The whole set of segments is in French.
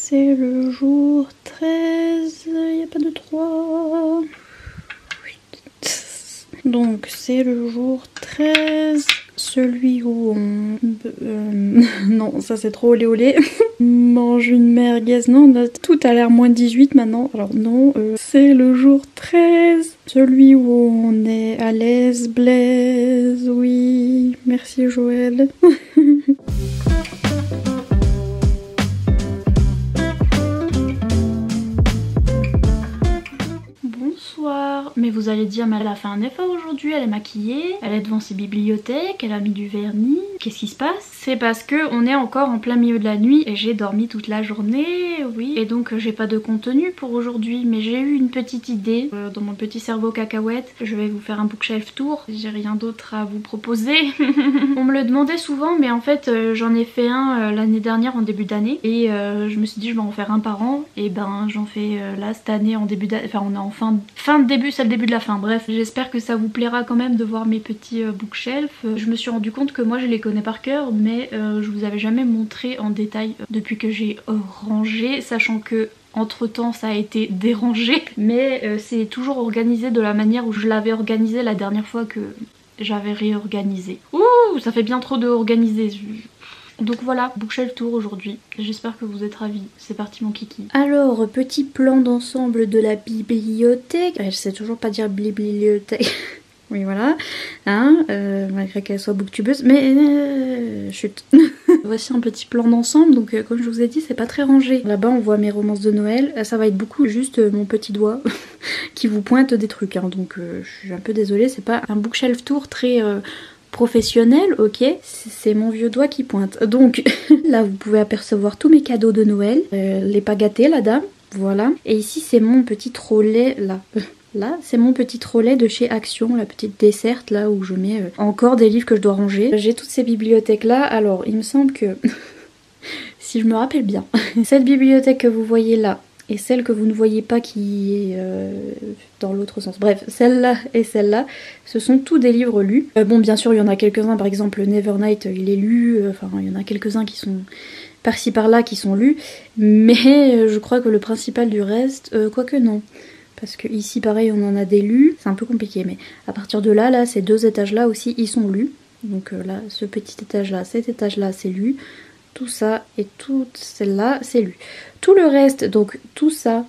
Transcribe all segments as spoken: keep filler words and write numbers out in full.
c'est le jour treize, il n'y a pas de trois. Donc c'est le jour treize, celui où on... Euh, non, ça c'est trop olé olé. Mange une merguez, non, là, tout a l'air moins dix-huit maintenant. Alors non, euh, c'est le jour treize, celui où on est à l'aise, Blaise, oui. Merci Joël. Bonsoir. Mais vous allez dire, mais elle a fait un effort aujourd'hui, elle est maquillée, elle est devant ses bibliothèques, elle a mis du vernis. Qu'est-ce qui se passe? C'est parce que on est encore en plein milieu de la nuit et j'ai dormi toute la journée, oui. Et donc j'ai pas de contenu pour aujourd'hui, mais j'ai eu une petite idée euh, dans mon petit cerveau cacahuète. Je vais vous faire un bookshelf tour, j'ai rien d'autre à vous proposer. On me le demandait souvent, mais en fait euh, j'en ai fait un euh, l'année dernière en début d'année. Et euh, je me suis dit je vais en faire un par an. Et ben j'en fais euh, là cette année en début d'année, enfin on est en fin, fin de début, c'est le début de la fin. Bref, j'espère que ça vous plaira quand même de voir mes petits euh, bookshelfs. Je me suis rendu compte que moi je les connais par cœur, mais euh, je vous avais jamais montré en détail euh, depuis que j'ai euh, rangé, sachant que entre temps ça a été dérangé, mais euh, c'est toujours organisé de la manière où je l'avais organisé la dernière fois que j'avais réorganisé. Ouh, ça fait bien trop de organiser. Donc voilà, bookshelf tour aujourd'hui. J'espère que vous êtes ravis. C'est parti mon kiki. Alors, petit plan d'ensemble de la bibliothèque. Je sais toujours pas dire bibliothèque. Oui voilà, hein, euh, malgré qu'elle soit booktubeuse, mais euh, chut. Voici un petit plan d'ensemble, donc euh, comme je vous ai dit c'est pas très rangé. Là-bas on voit mes romances de Noël, ça va être beaucoup juste euh, mon petit doigt qui vous pointe des trucs, hein, donc euh, je suis un peu désolée, c'est pas un bookshelf tour très... Euh, professionnel, ok, c'est mon vieux doigt qui pointe. Donc là vous pouvez apercevoir tous mes cadeaux de Noël, euh, les pas gâtés la dame, voilà. Et ici c'est mon petit trolley là. Là, c'est mon petit trolley de chez Action, la petite desserte là où je mets euh, encore des livres que je dois ranger. J'ai toutes ces bibliothèques là, alors il me semble que, si je me rappelle bien, cette bibliothèque que vous voyez là, et celle que vous ne voyez pas qui est euh, dans l'autre sens. Bref, celle-là et celle-là, ce sont tous des livres lus. Euh, bon, bien sûr, il y en a quelques-uns, par exemple Nevernight, il est lu, euh, enfin, il y en a quelques-uns qui sont par-ci par-là qui sont lus, mais euh, je crois que le principal du reste, euh, quoique non. Parce que ici, pareil, on en a des lus, c'est un peu compliqué, mais à partir de là, là, ces deux étages-là aussi, ils sont lus. Donc euh, là, ce petit étage-là, cet étage-là, c'est lu. Tout ça et toute celle-là, c'est lu. Tout le reste, donc tout ça,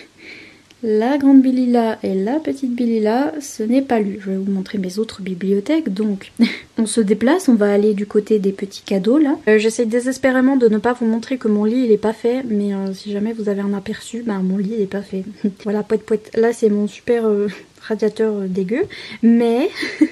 la grande Billy là et la petite Billy là, ce n'est pas lu. Je vais vous montrer mes autres bibliothèques. Donc, on se déplace, on va aller du côté des petits cadeaux là. Euh, J'essaie désespérément de ne pas vous montrer que mon lit il est pas fait, mais euh, si jamais vous avez un aperçu, ben mon lit il est pas fait. Voilà, poète poète. Là c'est mon super euh, radiateur euh, dégueu, mais...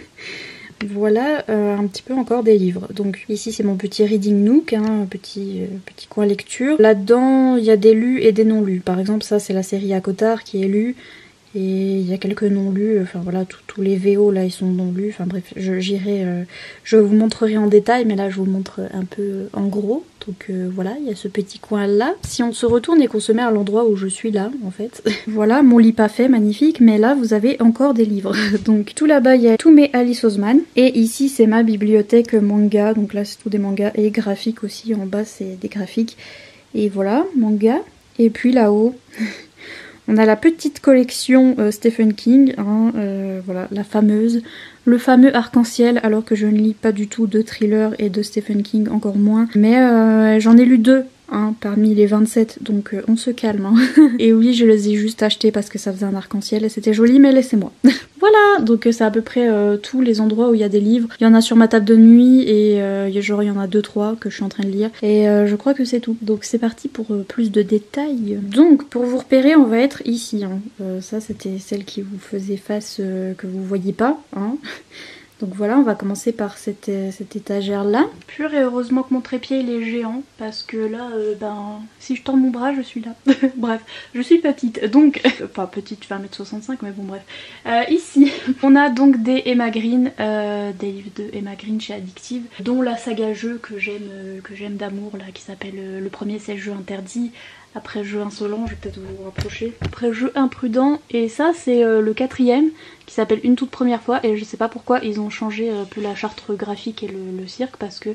Voilà euh, un petit peu encore des livres. Donc ici c'est mon petit reading nook, hein, petit, euh, petit coin lecture. Là-dedans il y a des lus et des non lus. Par exemple ça c'est la série à Cotard qui est lue. Et il y a quelques non lus, enfin voilà, tous les V O là ils sont non lus, enfin bref, j'irai, euh, je vous montrerai en détail, mais là je vous montre un peu en gros. Donc euh, voilà, il y a ce petit coin là. Si on se retourne et qu'on se met à l'endroit où je suis là, en fait, voilà, mon lit pas fait, magnifique, mais là vous avez encore des livres. Donc tout là-bas il y a tous mes Alice Oseman, et ici c'est ma bibliothèque manga, donc là c'est tout des mangas, et graphiques aussi, en bas c'est des graphiques. Et voilà, manga, et puis là-haut... On a la petite collection euh, Stephen King, hein, euh, voilà, la fameuse, le fameux arc-en-ciel, alors que je ne lis pas du tout de thriller et de Stephen King, encore moins. Mais euh, j'en ai lu deux, hein, parmi les vingt-sept, donc euh, on se calme. Hein. Et oui, je les ai juste achetés parce que ça faisait un arc-en-ciel et c'était joli, mais laissez-moi. Voilà, donc c'est à peu près euh, tous les endroits où il y a des livres. Il y en a sur ma table de nuit et euh, genre il y en a deux trois que je suis en train de lire. Et euh, je crois que c'est tout. Donc c'est parti pour euh, plus de détails. Donc pour vous repérer, on va être ici. Hein. Euh, ça c'était celle qui vous faisait face euh, que vous voyez pas. Hein. Donc voilà, on va commencer par cette, cette étagère là. Pur et heureusement que mon trépied il est géant, parce que là, euh, ben, si je tends mon bras, je suis là. Bref, je suis petite, donc, enfin petite, je fais un mètre soixante-cinq, mais bon bref. Euh, ici, on a donc des Emma Green, euh, des livres de Emma Green chez Addictive, dont la saga jeu que j'aime euh, que j'aime d'amour, là, qui s'appelle, euh, le premier c'est le jeu interdit. Après jeu insolent, je vais peut-être vous rapprocher. Après jeu imprudent, et ça c'est euh, le quatrième qui s'appelle Une toute première fois, et je sais pas pourquoi ils ont changé un peu la charte graphique et le, le cirque, parce que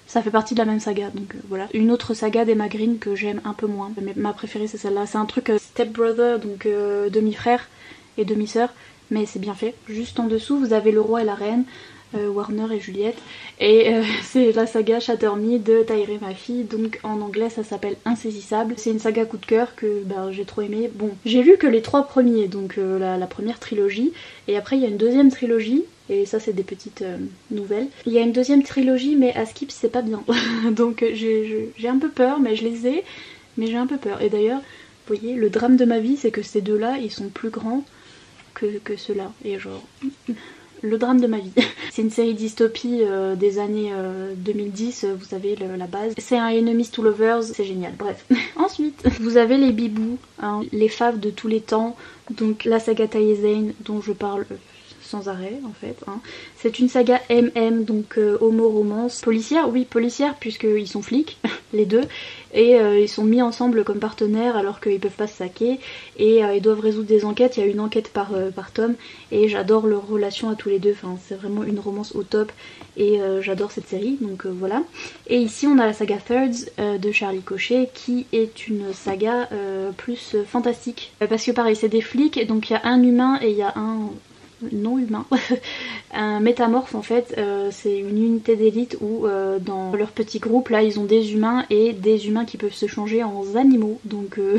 ça fait partie de la même saga, donc euh, voilà. Une autre saga d'Emma Green que j'aime un peu moins, mais ma préférée c'est celle-là. C'est un truc euh, step brother, donc euh, demi-frère et demi-sœur, mais c'est bien fait. Juste en dessous vous avez Le Roi et la Reine, euh, Warner et Juliette, et euh, c'est la saga Shatter Me de Tahereh Mafi, donc en anglais ça s'appelle Insaisissable. C'est une saga coup de cœur que bah, j'ai trop aimé. Bon, j'ai lu que les trois premiers, donc euh, la, la première trilogie, et après il y a une deuxième trilogie, et ça c'est des petites euh, nouvelles. Il y a une deuxième trilogie mais à skip c'est pas bien, donc euh, j'ai un peu peur, mais je les ai, mais j'ai un peu peur. Et d'ailleurs, vous voyez, le drame de ma vie c'est que ces deux-là ils sont plus grands que, que ceux-là, et genre... le drame de ma vie. C'est une série dystopie euh, des années euh, deux mille dix, euh, vous savez le, la base. C'est un Enemies to Lovers, c'est génial, bref. Ensuite, vous avez les bibous, hein, les faves de tous les temps, donc la saga Taïezain dont je parle sans arrêt en fait. Hein. C'est une saga M M, donc euh, homo-romance. Policière, oui policière puisqu'ils sont flics, les deux. Et euh, ils sont mis ensemble comme partenaires alors qu'ils peuvent pas se saquer. Et euh, ils doivent résoudre des enquêtes, il y a une enquête par, euh, par tome. Et j'adore leur relation à tous les deux, enfin c'est vraiment une romance au top. Et euh, j'adore cette série, donc euh, voilà. Et ici on a la saga Thirds euh, de Charlie Cochet qui est une saga euh, plus euh, fantastique. Euh, parce que pareil c'est des flics, donc il y a un humain et il y a un... non humain, un métamorphe en fait, euh, c'est une unité d'élite où euh, dans leur petit groupe là ils ont des humains et des humains qui peuvent se changer en animaux, donc euh,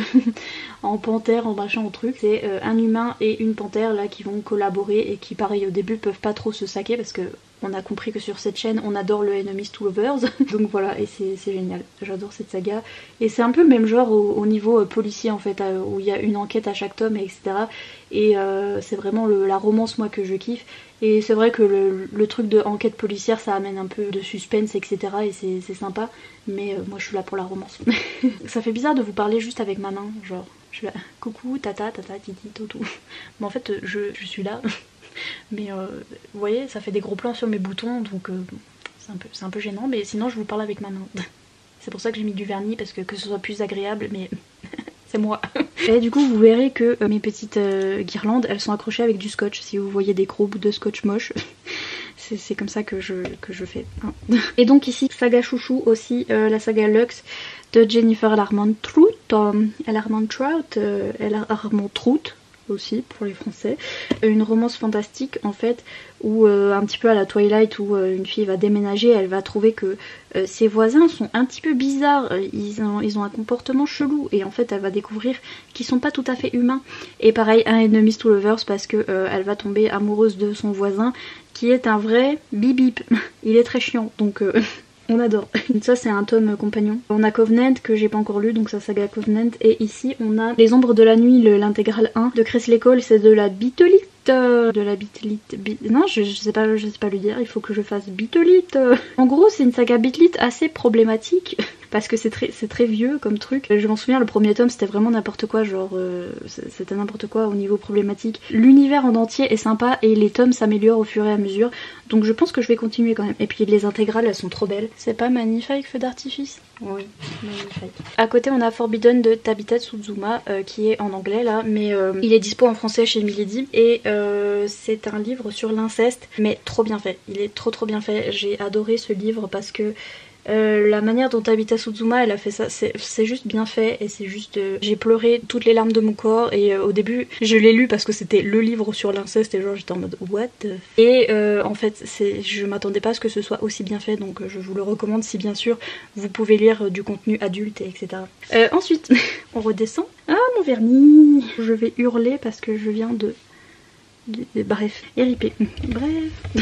en panthère, en machin, en truc. C'est euh, un humain et une panthère là qui vont collaborer et qui pareil au début peuvent pas trop se saquer parce que on a compris que sur cette chaîne on adore le Enemies to Lovers, donc voilà, et c'est génial, j'adore cette saga. Et c'est un peu le même genre au, au niveau euh, policier en fait, euh, où il y a une enquête à chaque tome, et cetera. Et euh, c'est vraiment le, la romance moi que je kiffe. Et c'est vrai que le, le truc de enquête policière ça amène un peu de suspense, et cetera. Et c'est sympa, mais euh, moi je suis là pour la romance. Ça fait bizarre de vous parler juste avec ma main, genre je suis là, coucou, tata, tata, titi, toutou. Mais en fait je, je suis là. Mais euh, vous voyez, ça fait des gros plans sur mes boutons, donc euh, c'est un peu, c'est un peu gênant, mais sinon je vous parle avec ma main. C'est pour ça que j'ai mis du vernis, parce que, que ce soit plus agréable, mais c'est moi. Et du coup vous verrez que euh, mes petites euh, guirlandes, elles sont accrochées avec du scotch. Si vous voyez des gros bouts de scotch moche, c'est comme ça que je, que je fais. Hein. Et donc ici, saga chouchou aussi, euh, la saga Lux de Jennifer Larmont Trout. Euh, Larmont Trout, euh, Larmont Trout aussi pour les français. Une romance fantastique en fait, où euh, un petit peu à la Twilight, où euh, une fille va déménager, elle va trouver que euh, ses voisins sont un petit peu bizarres, ils ont, ils ont un comportement chelou, et en fait elle va découvrir qu'ils sont pas tout à fait humains. Et pareil, un Enemies to Lovers, parce que euh, elle va tomber amoureuse de son voisin qui est un vrai bip-bip. Il est très chiant, donc euh, on adore. Ça c'est un tome compagnon. On a Covenant que j'ai pas encore lu, donc ça saga Covenant. Et ici on a Les Ombres de la Nuit, l'intégrale un de Chris Lecole, c'est de la bitolite. De la bitlite. Bit... Non, je, je sais pas, je sais pas le dire, il faut que je fasse bitolite. En gros, c'est une saga bitlite assez problématique. Parce que c'est très, c'est très vieux comme truc. Je m'en souviens, le premier tome c'était vraiment n'importe quoi, genre euh, c'était n'importe quoi au niveau problématique. L'univers en entier est sympa et les tomes s'améliorent au fur et à mesure. Donc je pense que je vais continuer quand même. Et puis les intégrales elles sont trop belles. C'est pas magnifique feu d'artifice? Oui, magnifique. À côté on a Forbidden de Tabitha Tsuzuma euh, qui est en anglais là, mais euh, il est dispo en français chez Milady. Et euh, c'est un livre sur l'inceste, mais trop bien fait. Il est trop trop bien fait. J'ai adoré ce livre parce que Euh, la manière dont Tabitha Tsuzuma elle a fait ça, c'est juste bien fait et c'est juste... Euh, j'ai pleuré toutes les larmes de mon corps et euh, au début je l'ai lu parce que c'était le livre sur l'inceste et genre j'étais en mode what the... Et euh, en fait je m'attendais pas à ce que ce soit aussi bien fait, donc euh, je vous le recommande si bien sûr vous pouvez lire euh, du contenu adulte et etc. Euh, ensuite on redescend. Ah mon vernis, je vais hurler parce que je viens de... de... Bref, R I P. Bref...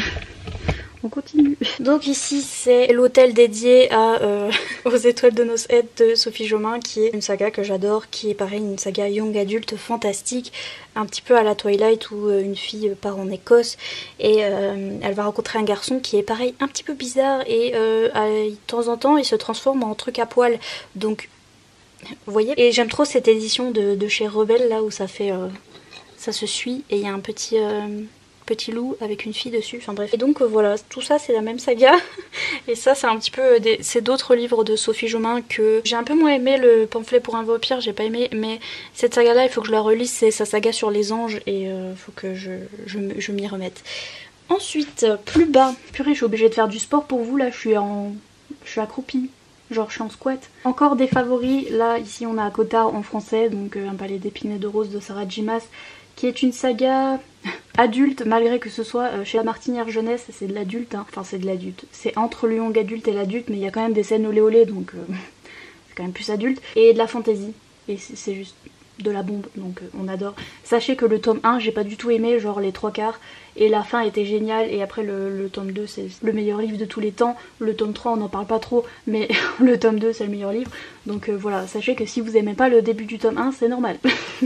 On continue. Donc ici c'est l'hôtel dédié à euh, aux étoiles de noces de Sophie Jomain, qui est une saga que j'adore, qui est pareil une saga young adulte fantastique, un petit peu à la Twilight où euh, une fille part en Écosse et euh, elle va rencontrer un garçon qui est pareil un petit peu bizarre et euh, à, de temps en temps il se transforme en truc à poil, donc vous voyez. Et j'aime trop cette édition de, de chez Rebelle là où ça fait euh, ça se suit et il y a un petit euh, petit loup avec une fille dessus, enfin bref. Et donc euh, voilà, tout ça c'est la même saga. Et ça c'est un petit peu des... c'est d'autres livres de Sophie Jomain que j'ai un peu moins aimé. Le pamphlet pour un vampire j'ai pas aimé, mais cette saga là il faut que je la relise, c'est sa saga sur les anges et il euh, faut que je, je, je m'y remette. Ensuite, plus bas, purée je suis obligée de faire du sport pour vous là, je suis en je suis accroupie. Genre je suis en squat. Encore des favoris, là ici on a Cotard en français, donc euh, un palais d'épines et de roses de Sarah J Maas, qui est une saga adulte, malgré que ce soit euh, chez La Martinière Jeunesse, c'est de l'adulte, hein. Enfin c'est de l'adulte, c'est entre le young adulte et l'adulte, mais il y a quand même des scènes olé olé, donc euh, c'est quand même plus adulte, et de la fantasy, et c'est juste de la bombe, donc euh, on adore. Sachez que le tome un, j'ai pas du tout aimé, genre les trois quarts, et la fin était géniale, et après le, le tome deux c'est le meilleur livre de tous les temps, le tome trois on n'en parle pas trop, mais le tome deux c'est le meilleur livre, donc euh, voilà, sachez que si vous aimez pas le début du tome un, c'est normal.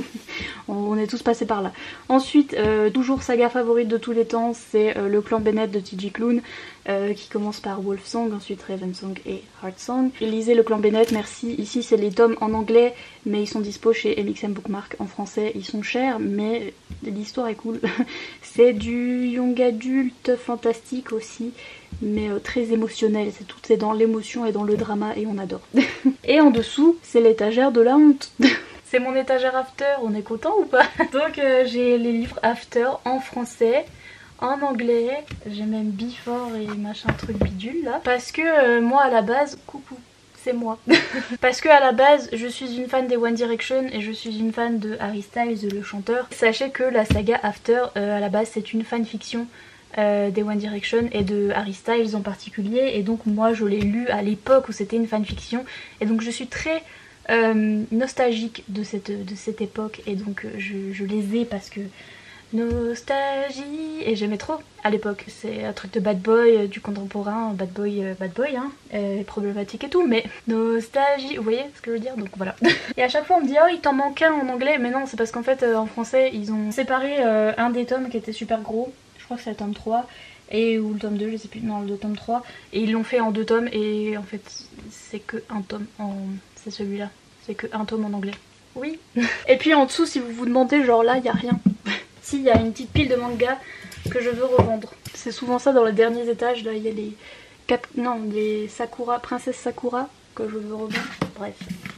on, on est tous passés par là. Ensuite, euh, toujours saga favorite de tous les temps, c'est euh, le clan Bennett de T J Klune, euh, qui commence par Wolfsong, ensuite Ravensong et Heartsong. Lisez le clan Bennett, merci. Ici c'est les tomes en anglais, mais ils sont dispo chez M X M Bookmark en français, ils sont chers, mais l'histoire est cool. C'est du young adulte fantastique aussi, mais euh, très émotionnel, c'est tout, c'est dans l'émotion et dans le drama et on adore. Et en dessous, c'est l'étagère de la honte. C'est mon étagère after, on est content ou pas? Donc euh, j'ai les livres after en français, en anglais, j'ai même before et machin truc bidule là. Parce que euh, moi à la base, coucou, c'est moi. Parce que à la base, je suis une fan des One Direction et je suis une fan de Harry Styles, le chanteur. Sachez que la saga After, euh, à la base, c'est une fanfiction euh, des One Direction et de Harry Styles en particulier. Et donc moi, je l'ai lu à l'époque où c'était une fanfiction. Et donc je suis très euh, nostalgique de cette, de cette époque. Et donc je, je les ai parce que... Nostalgie, et j'aimais trop à l'époque. C'est un truc de bad boy, euh, du contemporain, bad boy, euh, bad boy, hein, euh, problématique et tout, mais nostalgie, vous voyez ce que je veux dire? Donc voilà. Et à chaque fois on me dit oh il t'en manque un en anglais, mais non c'est parce qu'en fait euh, en français ils ont séparé euh, un des tomes qui était super gros, je crois que c'est le tome trois, et ou le tome deux, je sais plus, non le tome trois, et ils l'ont fait en deux tomes, et en fait c'est que un tome, en... c'est celui-là, c'est que un tome en anglais. Oui. Et puis en dessous si vous vous demandez, genre là il y a rien. Si, il y a une petite pile de mangas que je veux revendre. C'est souvent ça dans les derniers étages, là il y a les cap... non, les Sakura, Princesse Sakura que je veux revendre, bref.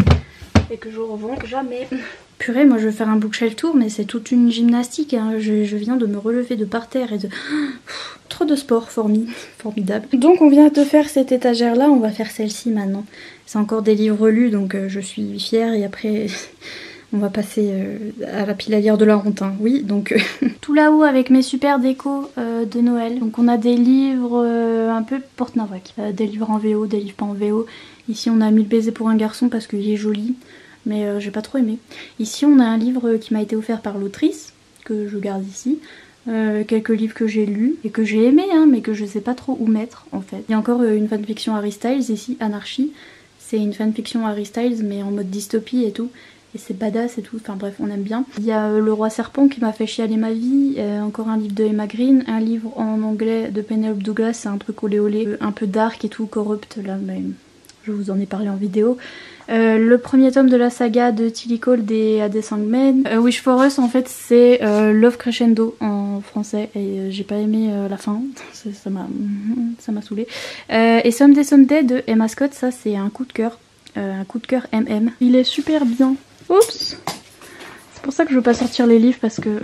Et que je revends jamais. Purée, moi je vais faire un bookshelf tour, mais c'est toute une gymnastique, hein. je, je viens de me relever de par terre et de... Pff, trop de sport, formi... formidable. Donc on vient de faire cette étagère là, on va faire celle-ci maintenant. C'est encore des livres lus, donc euh, je suis fière, et après... On va passer euh, à la pile à lire de la honte, hein. Oui, donc... Euh, tout là-haut avec mes super décos euh, de Noël. Donc on a des livres euh, un peu porte-nawak. Euh, des livres en V O, des livres pas en V O. Ici on a Mille baisers pour un garçon parce qu'il est joli, mais euh, j'ai pas trop aimé. Ici on a un livre qui m'a été offert par l'autrice, que je garde ici. Euh, quelques livres que j'ai lus et que j'ai aimé, hein, mais que je sais pas trop où mettre en fait. Il y a encore euh, une fanfiction Harry Styles ici, Anarchy. C'est une fanfiction Harry Styles mais en mode dystopie et tout. Et c'est badass et tout, enfin bref, on aime bien. Il y a euh, Le Roi Serpent qui m'a fait chialer ma vie, euh, encore un livre de Emma Green, un livre en anglais de Penelope Douglas, c'est un truc olé olé, euh, un peu dark et tout, corrupt là, mais je vous en ai parlé en vidéo. Euh, le premier tome de la saga de Tilly Cole des Hades Sandmen. Euh, Wish for Us en fait c'est euh, Love Crescendo en français, et euh, j'ai pas aimé euh, la fin, ça m'a ça m'a saoulé. Euh, et Someday Someday de Emma Scott, ça c'est un coup de cœur, euh, un coup de cœur M M. Il est super bien. Oups! C'est pour ça que je veux pas sortir les livres parce que...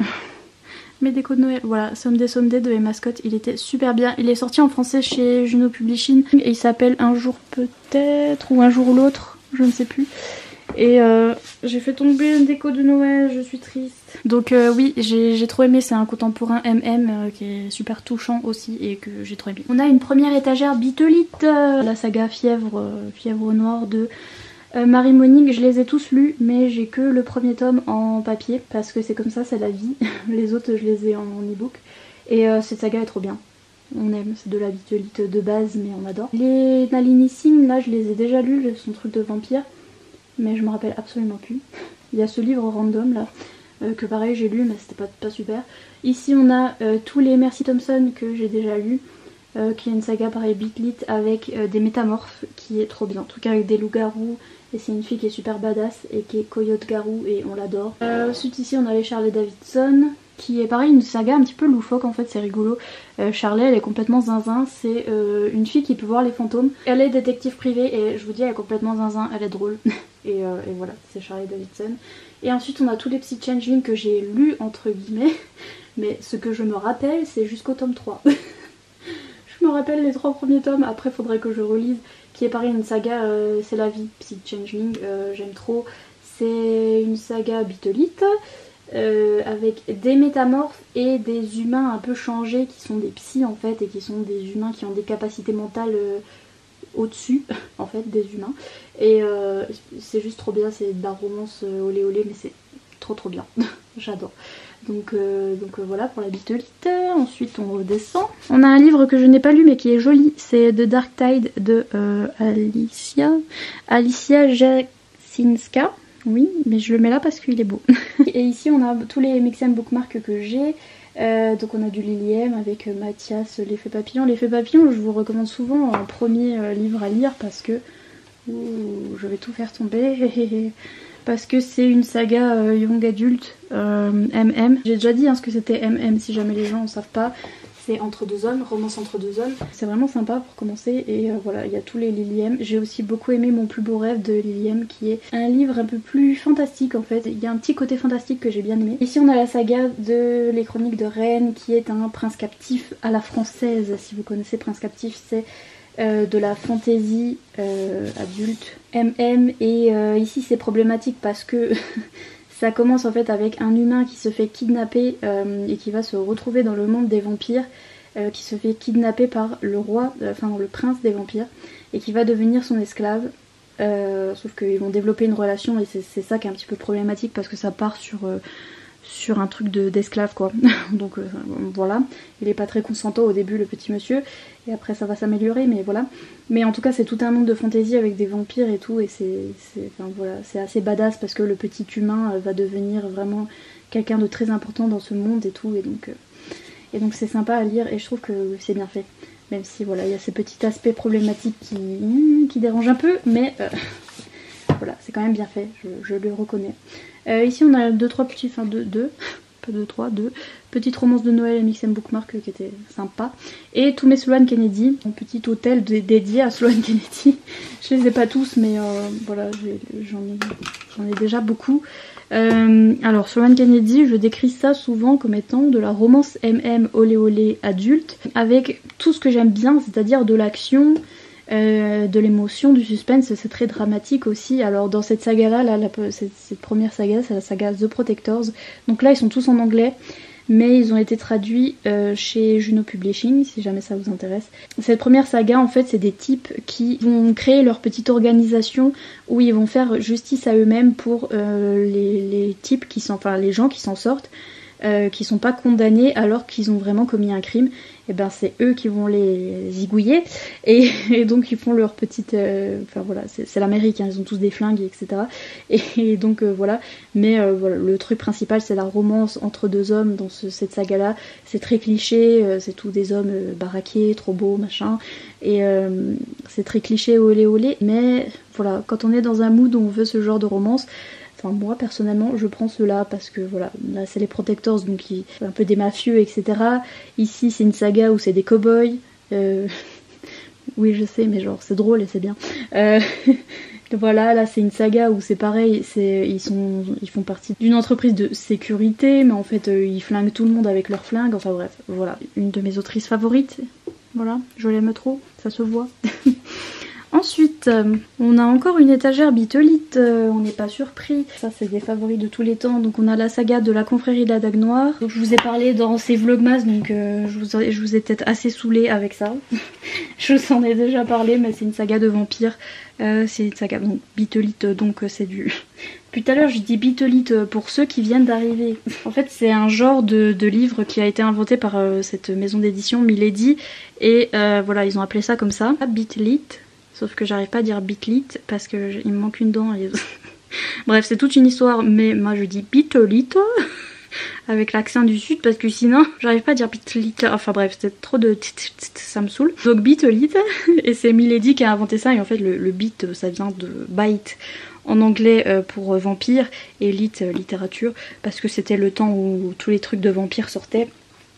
Mes décos de Noël, voilà, Someday Someday de Emma Scott, il était super bien. Il est sorti en français chez Juno Publishing et il s'appelle Un jour peut-être ou Un jour l'autre, je ne sais plus. Et euh, j'ai fait tomber une déco de Noël, je suis triste. Donc euh, oui, j'ai trop aimé, c'est un contemporain M M euh, qui est super touchant aussi et que j'ai trop aimé. On a une première étagère Bitelite, euh, la saga Fièvre, euh, Fièvre Noire de... Euh, Marie Monig, je les ai tous lus, mais j'ai que le premier tome en papier, parce que c'est comme ça, c'est la vie. Les autres, je les ai en e-book. Et euh, cette saga est trop bien. On aime, c'est de la Bitelite de base, mais on adore. Les Nalini Singh, là, je les ai déjà lus, son truc de vampire, mais je me rappelle absolument plus. Il y a ce livre random, là, euh, que pareil, j'ai lu, mais c'était pas, pas super. Ici, on a euh, tous les Mercy Thompson que j'ai déjà lus. Euh, qui est une saga pareil Bitelite avec euh, des métamorphes qui est trop bien, en tout cas avec des loups-garous, et c'est une fille qui est super badass et qui est Coyote Garou et on l'adore. Euh, ensuite ici on a les Charlie Davidson qui est pareil une saga un petit peu loufoque en fait, c'est rigolo. Euh, Charlie elle est complètement zinzin, c'est euh, une fille qui peut voir les fantômes. Elle est détective privée et je vous dis elle est complètement zinzin, elle est drôle. et, euh, et voilà, c'est Charlie Davidson. Et ensuite on a tous les petits changelings que j'ai lus entre guillemets, mais ce que je me rappelle c'est jusqu'au tome trois. Je me rappelle les trois premiers tomes, après faudrait que je relise, qui est pareil, une saga, euh, c'est la vie, Psy Changeling, euh, j'aime trop. C'est une saga Beatlite, euh, avec des métamorphes et des humains un peu changés qui sont des psys en fait, et qui sont des humains qui ont des capacités mentales euh, au-dessus en fait des humains. Et euh, c'est juste trop bien, c'est de la romance euh, olé olé, mais c'est trop trop bien, j'adore. Donc, euh, donc euh, voilà pour la Beatlite. Ensuite on redescend. On a un livre que je n'ai pas lu mais qui est joli, c'est The Dark Tide de euh, Alicia, Alicia Jasinska. Oui, mais je le mets là parce qu'il est beau. Et ici on a tous les Mix and Bookmark que j'ai. Euh, donc on a du Lily M avec euh, Mathias, L'Effet Papillon. L'Effet Papillon, je vous recommande souvent en premier euh, livre à lire parce que... Ouh, je vais tout faire tomber. Parce que c'est une saga euh, young adulte, euh, M M. J'ai déjà dit hein, ce que c'était M M si jamais les gens ne savent pas. C'est Entre deux hommes, romance entre deux hommes. C'est vraiment sympa pour commencer et euh, voilà, il y a tous les Lily M. J'ai aussi beaucoup aimé Mon plus beau rêve de Lily M qui est un livre un peu plus fantastique en fait. Il y a un petit côté fantastique que j'ai bien aimé. Ici on a la saga de Les Chroniques de Rennes qui est un prince captif à la française. Si vous connaissez Prince captif, c'est euh, de la fantaisie euh, adulte M M et euh, ici c'est problématique parce que... Ça commence en fait avec un humain qui se fait kidnapper euh, et qui va se retrouver dans le monde des vampires, euh, qui se fait kidnapper par le roi, euh, enfin le prince des vampires, et qui va devenir son esclave. Euh, sauf qu'ils vont développer une relation et c'est ça qui est un petit peu problématique parce que ça part sur, euh, sur un truc d'esclave quoi. Donc euh, voilà, il est pas très consentant au début le petit monsieur, et après ça va s'améliorer mais voilà. Mais en tout cas c'est tout un monde de fantaisie avec des vampires et tout et c'est enfin, voilà, c'est assez badass parce que le petit humain va devenir vraiment quelqu'un de très important dans ce monde et tout et donc euh, et donc c'est sympa à lire et je trouve que c'est bien fait. Même si voilà, il y a ces petits aspects problématiques qui, qui dérangent un peu, mais euh, voilà, c'est quand même bien fait, je, je le reconnais. Euh, ici on a deux trois petits, enfin deux, deux, pas deux, trois, deux petites romances de Noël et Mix and Bookmark qui étaient sympas. Et tous mes Sloane Kennedy, mon petit hôtel dédié à Sloane Kennedy. Je les ai pas tous, mais euh, voilà, j'en ai, j'en ai déjà beaucoup. Euh, alors Sloane Kennedy, je décris ça souvent comme étant de la romance M M olé olé adulte, avec tout ce que j'aime bien, c'est-à-dire de l'action, Euh, de l'émotion, du suspense, c'est très dramatique aussi. Alors dans cette saga là, là la, cette, cette première saga, c'est la saga The Protectors, donc là ils sont tous en anglais mais ils ont été traduits euh, chez Juno Publishing si jamais ça vous intéresse. Cette première saga en fait c'est des types qui vont créer leur petite organisation où ils vont faire justice à eux-mêmes pour euh, les, les types qui sont, enfin les gens qui s'en sortent, euh, qui sont pas condamnés alors qu'ils ont vraiment commis un crime. Et ben c'est eux qui vont les zigouiller et, et donc ils font leur petite euh, enfin voilà, c'est l'Amérique hein, ils ont tous des flingues etc et, et donc euh, voilà, mais euh, voilà, le truc principal c'est la romance entre deux hommes dans ce, cette saga là. C'est très cliché, euh, c'est tous des hommes euh, baraqués, trop beaux machin, et euh, c'est très cliché olé olé, mais voilà, quand on est dans un mood où on veut ce genre de romance, enfin moi personnellement je prends ceux-là parce que voilà, là c'est les Protectors donc ils, un peu des mafieux etc. Ici c'est une saga où c'est des cow-boys, euh... oui je sais mais genre c'est drôle et c'est bien. Euh... Voilà, là c'est une saga où c'est pareil, c'est ils sont ils font partie d'une entreprise de sécurité mais en fait euh, ils flinguent tout le monde avec leurs flingues, enfin bref, voilà, une de mes autrices favorites. Voilà, je l'aime trop, ça se voit. Ensuite, euh, on a encore une étagère Beatlite, euh, on n'est pas surpris. Ça c'est des favoris de tous les temps. Donc on a la saga de la confrérie de la Dague Noire. Donc je vous ai parlé dans ces vlogmas, donc euh, je, vous ai, je vous ai peut-être assez saoulé avec ça. Je vous en ai déjà parlé, mais c'est une saga de vampires. Euh, c'est une saga donc Beatlite, donc c'est du... Depuis tout à l'heure je dis Beatlite pour ceux qui viennent d'arriver. En fait c'est un genre de, de livre qui a été inventé par euh, cette maison d'édition Milady. Et euh, voilà, ils ont appelé ça comme ça, Beatlite. Sauf que j'arrive pas à dire Beatlite parce qu'il me manque une dent. Et... Bref, c'est toute une histoire, mais moi je dis Beatlite avec l'accent du sud parce que sinon j'arrive pas à dire Beatlite. Enfin bref, c'est trop de... ça me saoule. Donc Beatlite, et c'est Milady qui a inventé ça, et en fait le, le beat ça vient de bite en anglais pour vampire, et lit littérature, parce que c'était le temps où tous les trucs de vampires sortaient.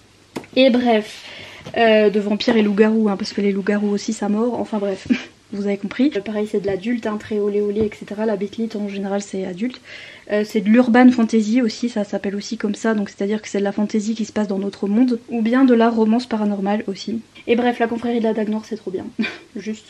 Et bref, euh, de vampires et loups-garous, hein, parce que les loups-garous aussi ça mord, enfin bref. Vous avez compris. Euh, pareil c'est de l'adulte, hein, très olé olé et cetera. La Beatlite en général c'est adulte. Euh, c'est de l'urban fantasy aussi, ça s'appelle aussi comme ça. Donc c'est à dire que c'est de la fantasy qui se passe dans notre monde. Ou bien de la romance paranormale aussi. Et bref, la confrérie de la Dague Noire c'est trop bien. Juste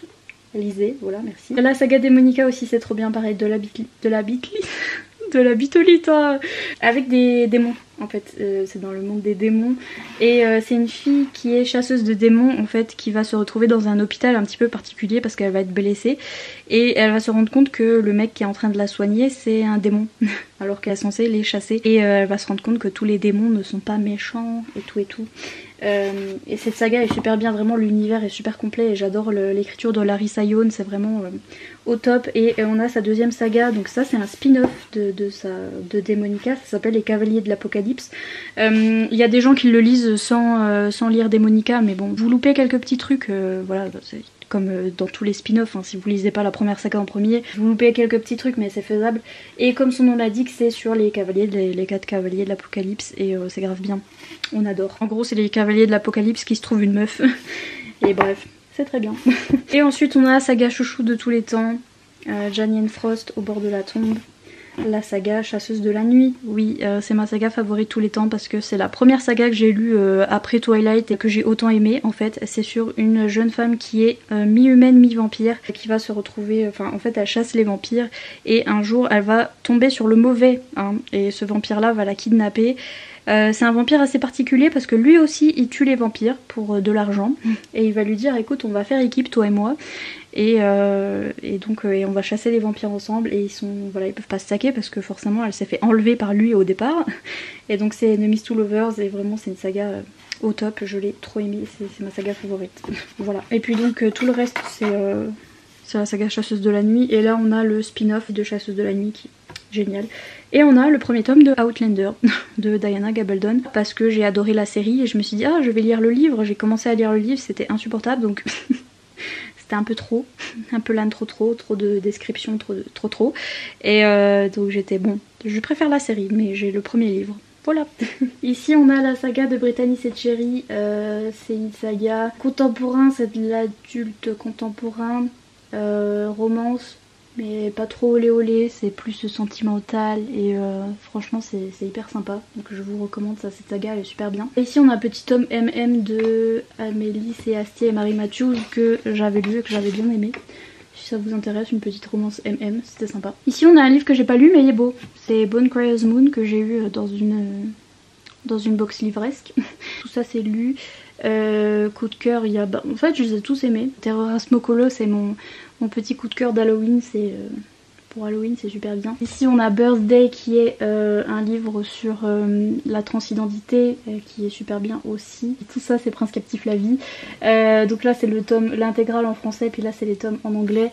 lisez, voilà, merci. La saga des Monica aussi, c'est trop bien, pareil, de la bitly, de la bitly, de la bitoli, toi, avec des démons. En fait, euh, c'est dans le monde des démons. Et euh, c'est une fille qui est chasseuse de démons, en fait, qui va se retrouver dans un hôpital un petit peu particulier parce qu'elle va être blessée. Et elle va se rendre compte que le mec qui est en train de la soigner, c'est un démon. Alors qu'elle est censée les chasser. Et euh, elle va se rendre compte que tous les démons ne sont pas méchants et tout et tout. Euh, et cette saga est super bien, vraiment l'univers est super complet et j'adore l'écriture de Larissa Yohn, c'est vraiment euh, au top. Et, et on a sa deuxième saga, donc ça c'est un spin-off de, de, sa, de Démonica, ça s'appelle Les Cavaliers de l'Apocalypse. Il euh, y a des gens qui le lisent sans, euh, sans lire Démonica, mais bon, vous loupez quelques petits trucs, euh, voilà, c'est comme dans tous les spin-offs, hein, si vous lisez pas la première saga en premier, vous loupez quelques petits trucs mais c'est faisable. Et comme son nom l'indique, c'est sur les cavaliers, les, les quatre cavaliers de l'Apocalypse et euh, c'est grave bien, on adore. En gros c'est les cavaliers de l'Apocalypse qui se trouvent une meuf, et bref, c'est très bien. Et ensuite on a la saga chouchou de tous les temps, euh, Janine Frost au bord de la tombe. La saga Chasseuse de la nuit, oui, euh, c'est ma saga favorite tous les temps parce que c'est la première saga que j'ai lue euh, après Twilight et que j'ai autant aimé en fait. C'est sur une jeune femme qui est euh, mi-humaine, mi-vampire, qui va se retrouver, enfin en fait elle chasse les vampires et un jour elle va tomber sur le mauvais, hein, et ce vampire là va la kidnapper. Euh, c'est un vampire assez particulier parce que lui aussi il tue les vampires pour euh, de l'argent et il va lui dire écoute on va faire équipe toi et moi et, euh, et donc euh, et on va chasser les vampires ensemble et ils sont voilà ils peuvent pas se saquer parce que forcément elle s'est fait enlever par lui au départ et donc c'est Enemies to Lovers et vraiment c'est une saga euh, au top, je l'ai trop aimée, c'est ma saga favorite. Voilà, et puis donc euh, tout le reste c'est euh, c'est la saga Chasseuse de la nuit et là on a le spin-off de Chasseuse de la nuit qui est génial. Et on a le premier tome de Outlander de Diana Gabaldon parce que j'ai adoré la série et je me suis dit ah je vais lire le livre, j'ai commencé à lire le livre, c'était insupportable donc c'était un peu trop, un peu l'âne trop trop, trop de descriptions, trop de, trop trop et euh, donc j'étais bon, je préfère la série mais j'ai le premier livre. Voilà. Ici on a la saga de Brittany Setcheri, euh, c'est une saga contemporain, c'est de l'adulte contemporain, euh, romance. Mais pas trop olé olé, c'est plus sentimental et euh, franchement c'est hyper sympa. Donc je vous recommande ça, cette saga elle est super bien. Et ici on a un petit tome M M de Amélie C. Astier et Marie Matthews que j'avais lu et que j'avais bien aimé. Si ça vous intéresse, une petite romance M M, c'était sympa. Ici on a un livre que j'ai pas lu mais il est beau. C'est Bone Crier's Moon que j'ai eu dans une, dans une box livresque. Tout ça c'est lu. Euh, coup de cœur, il y a... Bah, en fait je les ai tous aimés. Terror Smokolo c'est mon... Mon petit coup de cœur d'Halloween, c'est euh, pour Halloween, c'est super bien. Ici on a Birthday qui est euh, un livre sur euh, la transidentité euh, qui est super bien aussi. Et tout ça c'est Prince Captif la vie. Euh, donc là c'est le tome, l'intégrale en français, puis là c'est les tomes en anglais.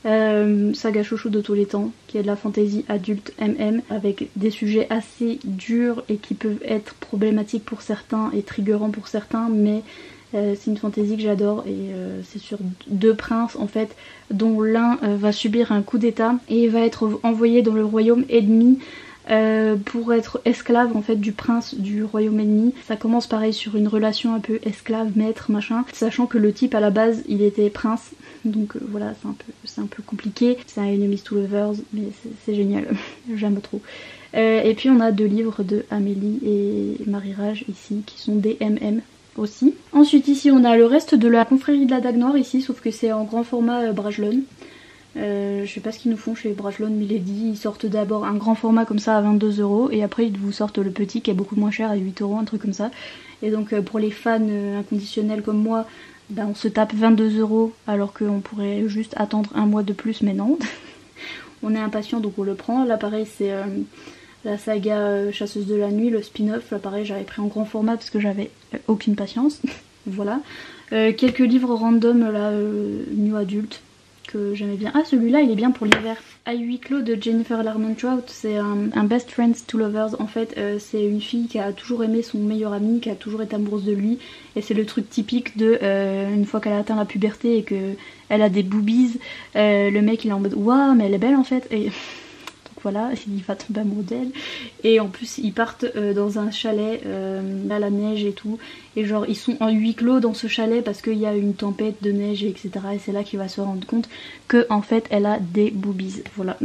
Euh, saga chouchou de tous les temps, qui est de la fantasy adulte M M avec des sujets assez durs et qui peuvent être problématiques pour certains et triggerants pour certains, mais Euh, c'est une fantaisie que j'adore et euh, c'est sur deux princes en fait dont l'un euh, va subir un coup d'état et va être envoyé dans le royaume ennemi euh, pour être esclave en fait du prince du royaume ennemi. Ça commence pareil sur une relation un peu esclave maître machin, sachant que le type à la base il était prince donc euh, voilà c'est un peu c'est un peu compliqué. C'est un Enemies to Lovers mais c'est génial, j'aime trop. Euh, et puis on a deux livres de Amélie et Marie Rage ici qui sont des M M aussi. Ensuite ici on a le reste de la confrérie de la Dague Noire ici, sauf que c'est en grand format euh, Brajlon. Euh, je sais pas ce qu'ils nous font chez Brajlon Milady, ils sortent d'abord un grand format comme ça à vingt-deux euros et après ils vous sortent le petit qui est beaucoup moins cher à huit euros, un truc comme ça. Et donc euh, pour les fans euh, inconditionnels comme moi, ben, on se tape vingt-deux euros alors qu'on pourrait juste attendre un mois de plus, mais non. On est impatient donc on le prend. Là pareil c'est... Euh, la saga euh, Chasseuse de la nuit, le spin-off, là pareil j'avais pris en grand format parce que j'avais euh, aucune patience. Voilà. Euh, quelques livres random là, euh, new adulte que j'aimais bien. Ah celui-là il est bien pour l'hiver. À huis clos de Jennifer Lerman-Trout, c'est un, un Best Friends to Lovers. En fait euh, c'est une fille qui a toujours aimé son meilleur ami, qui a toujours été amoureuse de lui. Et c'est le truc typique de euh, une fois qu'elle a atteint la puberté et que elle a des boobies, euh, le mec il est en mode waouh mais elle est belle en fait. Et voilà, il va tomber amoureux d'elle et en plus ils partent euh, dans un chalet euh, à la neige et tout et genre ils sont en huis clos dans ce chalet parce qu'il y a une tempête de neige et etc et c'est là qu'il va se rendre compte que en fait elle a des boobies, voilà.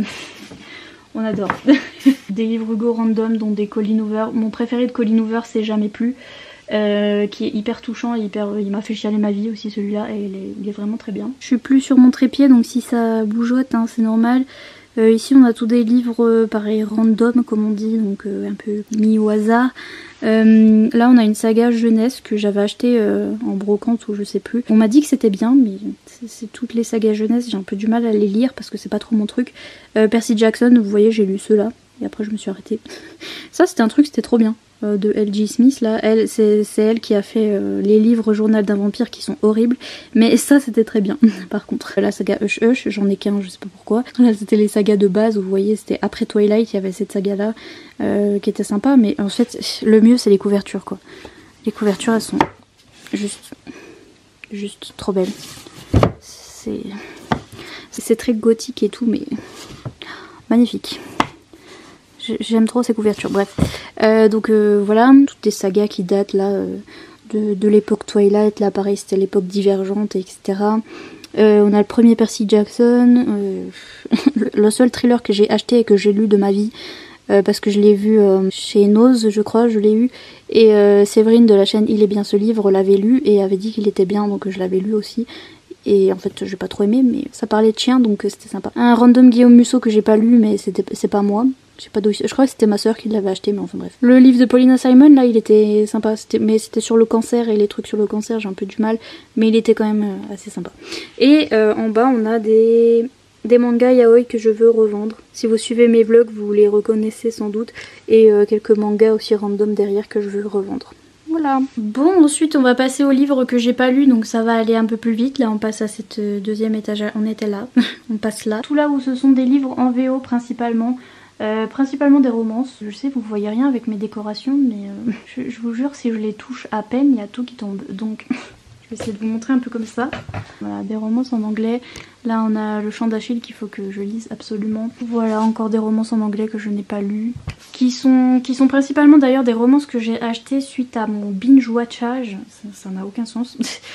On adore. Des livres Hugo random dont des Colleen Hoover, mon préféré de Colleen Hoover c'est Jamais plus. euh, qui est hyper touchant et hyper... il m'a fait chialer ma vie aussi celui-là et il est, il est vraiment très bien. Je suis plus sur mon trépied donc si ça bougeote hein, c'est normal. Euh, ici on a tous des livres euh, pareil random comme on dit, donc euh, un peu mis au hasard. Euh, là on a une saga jeunesse que j'avais acheté euh, en brocante ou je sais plus. On m'a dit que c'était bien mais c'est toutes les sagas jeunesse, j'ai un peu du mal à les lire parce que c'est pas trop mon truc. Euh, Percy Jackson, vous voyez j'ai lu ceux-là et après je me suis arrêtée. Ça c'était un truc, c'était trop bien. Euh, de L G Smith là, elle c'est elle qui a fait euh, les livres Journal d'un vampire qui sont horribles, mais ça c'était très bien. Par contre la saga Hush Hush j'en ai qu'un, je sais pas pourquoi. Là c'était les sagas de base où vous voyez c'était après Twilight, il y avait cette saga là euh, qui était sympa, mais en fait le mieux c'est les couvertures quoi. Les couvertures elles sont juste juste trop belles. C'est c'est très gothique et tout mais magnifique. J'aime trop ces couvertures, bref. Euh, donc euh, voilà, toutes des sagas qui datent là euh, de, de l'époque Twilight, là pareil c'était l'époque Divergente, et cetera. Euh, on a le premier Percy Jackson, euh, le seul thriller que j'ai acheté et que j'ai lu de ma vie, euh, parce que je l'ai vu euh, chez Nose je crois, je l'ai eu. Et euh, Séverine de la chaîne Il est bien ce livre l'avait lu et avait dit qu'il était bien, donc je l'avais lu aussi. Et en fait j'ai pas trop aimé mais ça parlait de chiens donc c'était sympa. Un random Guillaume Musso que j'ai pas lu mais c'était c'est pas moi. Je sais pas d'où, je crois que c'était ma soeur qui l'avait acheté mais enfin bref. Le livre de Paulina Simon là il était sympa, c'était, mais c'était sur le cancer et les trucs sur le cancer j'ai un peu du mal. Mais il était quand même euh, assez sympa. Et euh, en bas on a des, des mangas yaoi que je veux revendre. Si vous suivez mes vlogs vous les reconnaissez sans doute. Et euh, quelques mangas aussi random derrière que je veux revendre. Voilà. Bon, ensuite on va passer au livre que j'ai pas lu, donc ça va aller un peu plus vite. Là on passe à cette deuxième étagère, on était là, on passe là. Tout là où ce sont des livres en V O principalement, euh, principalement des romances. Je sais vous voyez rien avec mes décorations, mais euh, je, je vous jure si je les touche à peine, il y a tout qui tombe. Donc je vais essayer de vous montrer un peu comme ça. Voilà, des romances en anglais. Là on a le Chant d'Achille qu'il faut que je lise absolument. Voilà, encore des romances en anglais que je n'ai pas lues. Qui sont, qui sont principalement d'ailleurs des romances que j'ai achetées suite à mon binge-watchage. Ça n'a aucun sens.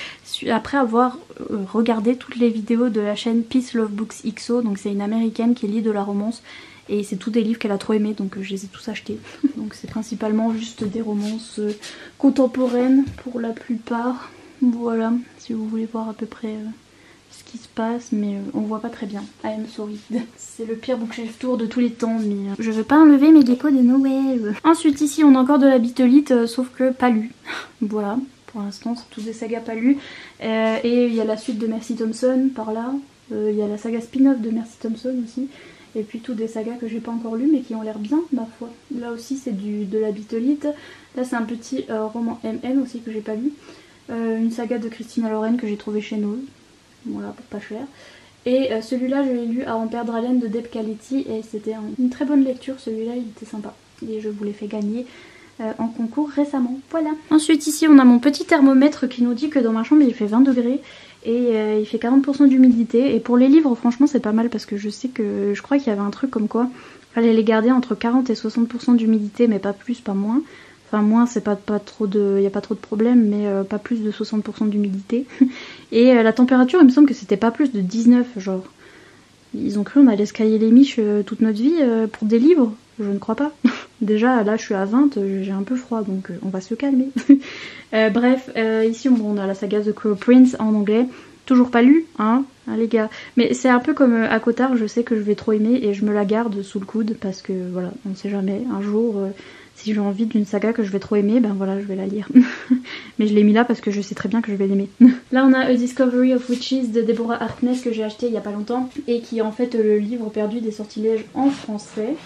Après avoir euh, regardé toutes les vidéos de la chaîne Peace Love Books X O. Donc c'est une américaine qui lit de la romance. Et c'est tous des livres qu'elle a trop aimés, donc euh, je les ai tous achetés. Donc c'est principalement juste des romances euh, contemporaines pour la plupart. Voilà, si vous voulez voir à peu près euh, ce qui se passe, mais euh, on voit pas très bien. I am sorry. C'est le pire bookshelf tour de tous les temps, mais euh, je veux pas enlever mes décos de Noël. Ensuite ici on a encore de la bitolite, euh, sauf que pas lu. Voilà, pour l'instant c'est tous des sagas pas lus. Euh, et il y a la suite de Mercy Thompson par là. Euh, Il y a la saga spin-off de Mercy Thompson aussi. Et puis tous des sagas que j'ai pas encore lus mais qui ont l'air bien ma foi. Là aussi c'est du de la bitolite. Là c'est un petit euh, roman M M aussi que j'ai pas lu. Euh, une saga de Christina Loren que j'ai trouvé chez Nose. Voilà, pour pas cher. Et euh, celui-là je l'ai lu à en perdre haleine de Deb Caletti et c'était un, une très bonne lecture, celui-là il était sympa. Et je vous l'ai fait gagner euh, en concours récemment, voilà. Ensuite ici on a mon petit thermomètre qui nous dit que dans ma chambre il fait vingt degrés et euh, il fait quarante pour cent d'humidité. Et pour les livres franchement c'est pas mal parce que je sais que je crois qu'il y avait un truc comme quoi fallait les garder entre quarante et soixante pour cent d'humidité mais pas plus, pas moins. Enfin moins c'est pas, pas trop de, y a pas trop de problème mais euh, pas plus de soixante pour cent d'humidité. Et euh, la température il me semble que c'était pas plus de dix-neuf genre. Ils ont cru on allait se cailler les miches euh, toute notre vie euh, pour des livres. Je ne crois pas. Déjà là je suis à vingt, euh, j'ai un peu froid donc euh, on va se calmer. euh, bref, euh, ici on, on a la saga The Crow Prince en anglais. Toujours pas lu, hein, hein les gars. Mais c'est un peu comme euh, à Cotard, je sais que je vais trop aimer et je me la garde sous le coude parce que voilà, on ne sait jamais. Un jour, euh, si j'ai envie d'une saga que je vais trop aimer, ben voilà, je vais la lire. Mais je l'ai mis là parce que je sais très bien que je vais l'aimer. Là on a A Discovery of Witches de Deborah Harkness que j'ai acheté il y a pas longtemps et qui est en fait le livre perdu des sortilèges en français.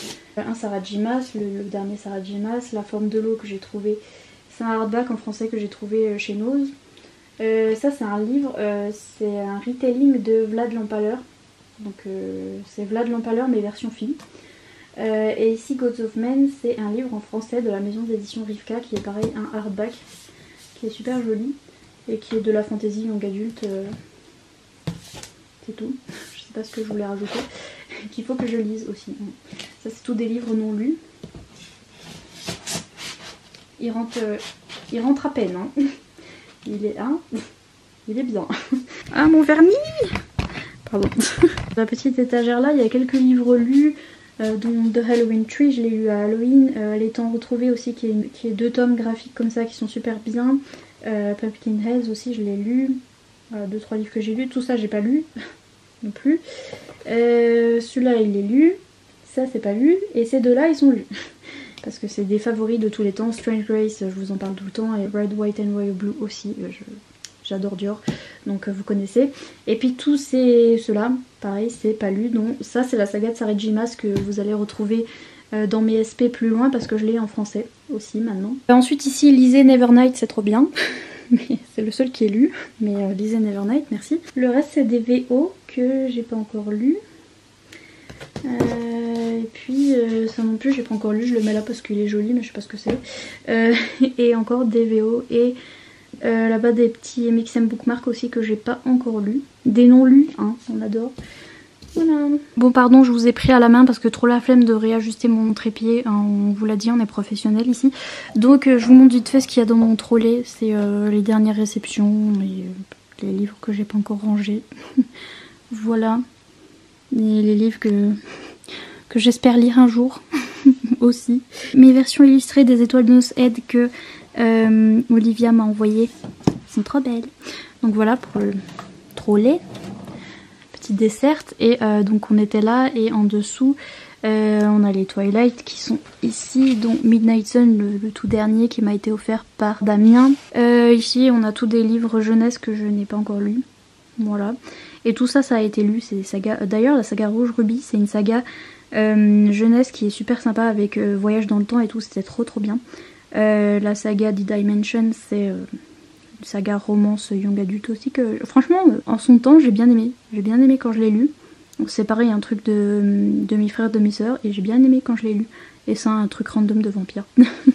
Un Sarah J Maas, le, le dernier Sarah J Maas, La forme de l'eau que j'ai trouvé, c'est un hardback en français que j'ai trouvé chez Nose. Euh, ça c'est un livre, euh, c'est un retelling de Vlad l'Empaleur. Donc euh, c'est Vlad l'Empaleur mais version film. Euh, et ici Gods of Men c'est un livre en français de la maison d'édition Rivka qui est pareil un hardback qui est super joli et qui est de la fantasy young adulte. Euh, c'est tout, je sais pas ce que je voulais rajouter. Qu'il faut que je lise aussi. Ça c'est tous des livres non lus. Il rentre, euh, il rentre à peine hein. Il est hein, il est bien. Ah mon vernis. Pardon. Dans la petite étagère là il y a quelques livres lus. euh, dont The Halloween Tree, je l'ai lu à Halloween, euh, Les Temps Retrouvés aussi, qui est, qui est deux tomes graphiques comme ça qui sont super bien. Euh, Pumpkin Heads aussi, je l'ai lu. Voilà, deux trois livres que j'ai lus. Tout ça, j'ai pas lu non plus. Euh, Celui-là, il est lu. Ça, c'est pas lu. Et ces deux-là, ils sont lus. Parce que c'est des favoris de tous les temps. Strange Grace, je vous en parle tout le temps. Et Red, White and Royal Blue aussi. Je... J'adore Dior, donc euh, vous connaissez. Et puis tous ces ceux-là, pareil, c'est pas lu. Donc ça, c'est la saga de Sarah J. Maas que vous allez retrouver euh, dans mes S P plus loin parce que je l'ai en français aussi maintenant. Et ensuite ici, lisez Nevernight, c'est trop bien. Mais c'est le seul qui est lu. Mais euh, lisez Nevernight, merci. Le reste, c'est des V O que j'ai pas encore lu. Euh, et puis euh, ça non plus, j'ai pas encore lu. Je le mets là parce qu'il est joli, mais je sais pas ce que c'est. Euh, et encore des V O et Euh, là-bas des petits M X M bookmarks aussi que j'ai pas encore lus. Des non lus, hein, on adore. Voilà. Bon pardon, je vous ai pris à la main parce que trop la flemme de réajuster mon trépied. Hein, on vous l'a dit, on est professionnel ici. Donc euh, je vous montre vite fait ce qu'il y a dans mon trolley. C'est euh, les dernières réceptions et euh, les livres que j'ai pas encore rangés. Voilà. Et les livres que, que j'espère lire un jour aussi. Mes versions illustrées des Étoiles de Noces Aide que Euh, Olivia m'a envoyé, elles sont trop belles. Donc voilà pour le trolley, petite desserte. Et euh, donc on était là et en dessous euh, on a les Twilight qui sont ici, dont Midnight Sun, le, le tout dernier qui m'a été offert par Damien. Euh, ici on a tous des livres jeunesse que je n'ai pas encore lus. Voilà. Et tout ça ça a été lu, c'est des sagas. D'ailleurs la saga Rouge Ruby c'est une saga euh, jeunesse qui est super sympa avec euh, voyage dans le temps et tout, c'était trop trop bien. Euh, la saga D-Dimension, c'est euh, une saga romance young adulte aussi que franchement euh, en son temps j'ai bien aimé. J'ai bien aimé quand je l'ai lu. C'est pareil, un truc de demi-frère, demi-sœur et j'ai bien aimé quand je l'ai lu. Et c'est un truc random de vampire.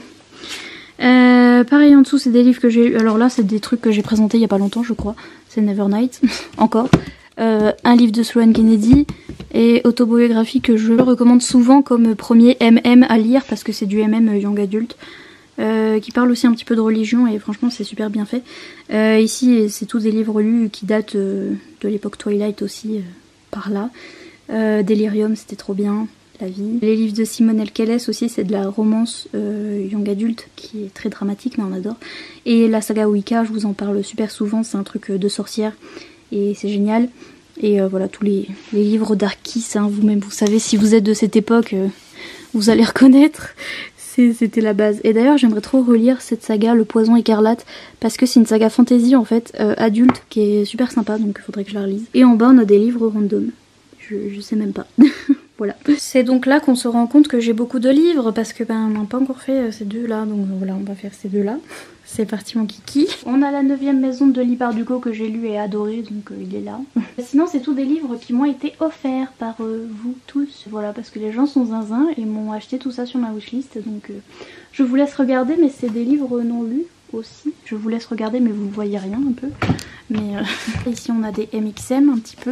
euh, pareil en dessous c'est des livres que j'ai eu. Alors là c'est des trucs que j'ai présentés il y a pas longtemps je crois. C'est Nevernight, encore. Euh, un livre de Sloane Kennedy et autobiographie que je recommande souvent comme premier M M à lire parce que c'est du M M young adulte. Euh, qui parle aussi un petit peu de religion et franchement c'est super bien fait. Euh, ici c'est tous des livres lus qui datent euh, de l'époque Twilight aussi, euh, par là. Euh, Delirium c'était trop bien, La vie. Les livres de Simone Elkeles aussi c'est de la romance euh, young adulte qui est très dramatique mais on adore. Et la saga Wicca je vous en parle super souvent, c'est un truc de sorcière et c'est génial. Et euh, voilà tous les, les livres d'Arkis, hein, vous-même vous savez si vous êtes de cette époque euh, vous allez reconnaître. C'était la base. Et d'ailleurs j'aimerais trop relire cette saga Le Poison Écarlate parce que c'est une saga fantasy en fait euh, adulte qui est super sympa, donc il faudrait que je la relise. Et en bas on a des livres random, je, je sais même pas. Voilà. C'est donc là qu'on se rend compte que j'ai beaucoup de livres parce que ben on n'a pas encore fait ces deux là, donc voilà on va faire ces deux là. C'est parti mon kiki. On a la neuvième maison de Leigh Bardugo que j'ai lu et adoré, donc euh, il est là. Sinon c'est tous des livres qui m'ont été offerts par euh, vous tous. Voilà, parce que les gens sont zinzin et m'ont acheté tout ça sur ma wishlist. Donc euh, je vous laisse regarder, mais c'est des livres non lus aussi. Je vous laisse regarder mais vous voyez rien un peu. Mais euh, ici on a des M X M un petit peu.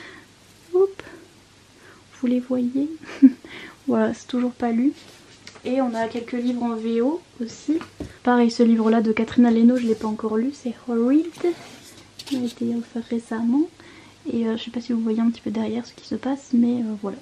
Oups. Vous les voyez. Voilà, c'est toujours pas lu. Et on a quelques livres en V O aussi. Pareil, ce livre-là de Catherine Aleno, je ne l'ai pas encore lu, c'est Horrid. Il a été offert récemment. Et euh, je sais pas si vous voyez un petit peu derrière ce qui se passe, mais euh, voilà.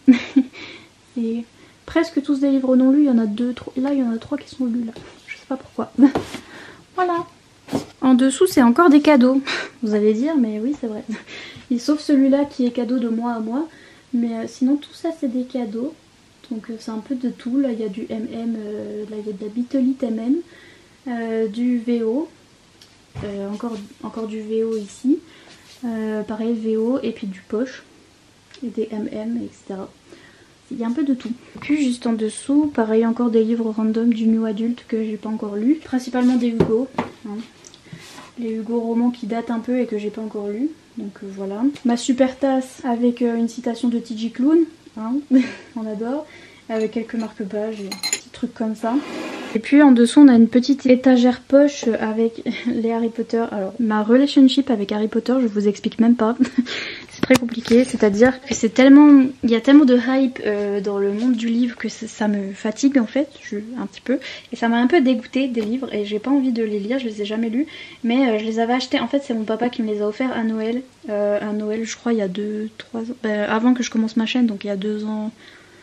C'est presque tous des livres non lus, il y en a deux, trois. Là, il y en a trois qui sont lus là. Je sais pas pourquoi. Voilà. En dessous, c'est encore des cadeaux. Vous allez dire, mais oui, c'est vrai. Et sauf celui-là qui est cadeau de mois à mois. Mais euh, sinon, tout ça, c'est des cadeaux. Donc euh, c'est un peu de tout. Là, il y a du M M, euh, là, il y a de la Bitolite M M, euh, du V O, euh, encore, encore du V O ici. Euh, pareil, V O, et puis du poche, et des M M, et cetera. Il y a un peu de tout. Puis juste en dessous, pareil, encore des livres random du New Adult que j'ai pas encore lu. Principalement des Hugo. Hein. Les Hugo romans qui datent un peu et que j'ai pas encore lu. Donc euh, voilà. Ma super tasse avec euh, une citation de T J Clown. Hein. On adore. Avec quelques marque-pages et petits trucs comme ça. Et puis en dessous on a une petite étagère poche avec les Harry Potter. Alors ma relationship avec Harry Potter je vous explique même pas. C'est très compliqué, c'est-à-dire que c'est tellement, il y a tellement de hype euh, dans le monde du livre que ça, ça me fatigue en fait, je, un petit peu. Et ça m'a un peu dégoûtée des livres et j'ai pas envie de les lire, je les ai jamais lus. Mais euh, je les avais achetés, en fait c'est mon papa qui me les a offerts à Noël. Euh, à Noël je crois il y a deux trois ans, ben, avant que je commence ma chaîne, donc il y a deux ans...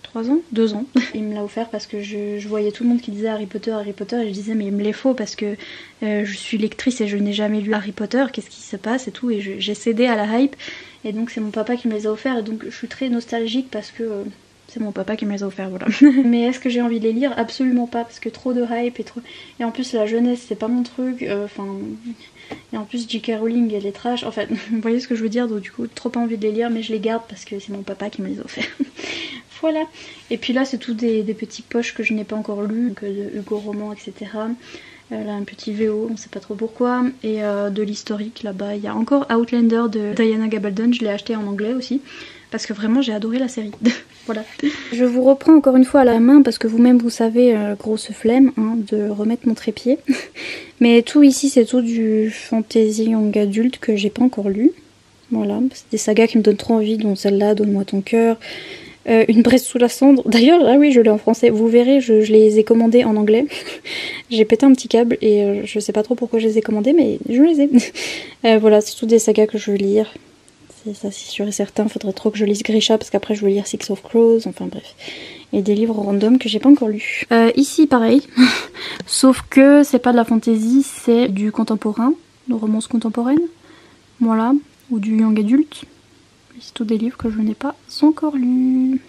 trois ans, deux ans. Il me l'a offert parce que je, je voyais tout le monde qui disait Harry Potter, Harry Potter, et je disais mais il me les faut parce que euh, je suis lectrice et je n'ai jamais lu Harry Potter, qu'est-ce qui se passe et tout, et j'ai cédé à la hype, et donc c'est mon papa qui me les a offerts, et donc je suis très nostalgique parce que euh, c'est mon papa qui me les a offerts, voilà. Mais est-ce que j'ai envie de les lire? Absolument pas, parce que trop de hype et trop... Et en plus la jeunesse c'est pas mon truc, enfin... Euh, et en plus J K Rowling elle est trash, en fait, vous voyez ce que je veux dire, donc du coup trop pas envie de les lire, mais je les garde parce que c'est mon papa qui me les a offerts. Voilà. Et puis là c'est tout des, des petits poches que je n'ai pas encore lus, donc de Hugo Roman, et cetera. Euh, là un petit V O, on sait pas trop pourquoi, et euh, de l'historique là-bas, il y a encore Outlander de Diana Gabaldon, je l'ai acheté en anglais aussi, parce que vraiment j'ai adoré la série. Voilà. Je vous reprends encore une fois à la main parce que vous-même vous savez, euh, grosse flemme hein, de remettre mon trépied. Mais tout ici c'est tout du fantasy young adulte que j'ai pas encore lu. Voilà, c'est des sagas qui me donnent trop envie, dont celle-là, Donne-moi ton cœur. Euh, une braise sous la cendre. D'ailleurs, ah oui, je l'ai en français. Vous verrez, je, je les ai commandés en anglais. J'ai pété un petit câble et euh, je sais pas trop pourquoi je les ai commandés, mais je les ai. euh, voilà, c'est toutes des sagas que je veux lire. Ça c'est sûr et certain, faudrait trop que je lise Grisha parce qu'après je veux lire Six of Crows, enfin bref. Et des livres random que j'ai pas encore lus. Euh, ici pareil, sauf que c'est pas de la fantasy, c'est du contemporain, de romance contemporaine, voilà, ou du young adulte. C'est tous des livres que je n'ai pas encore lus.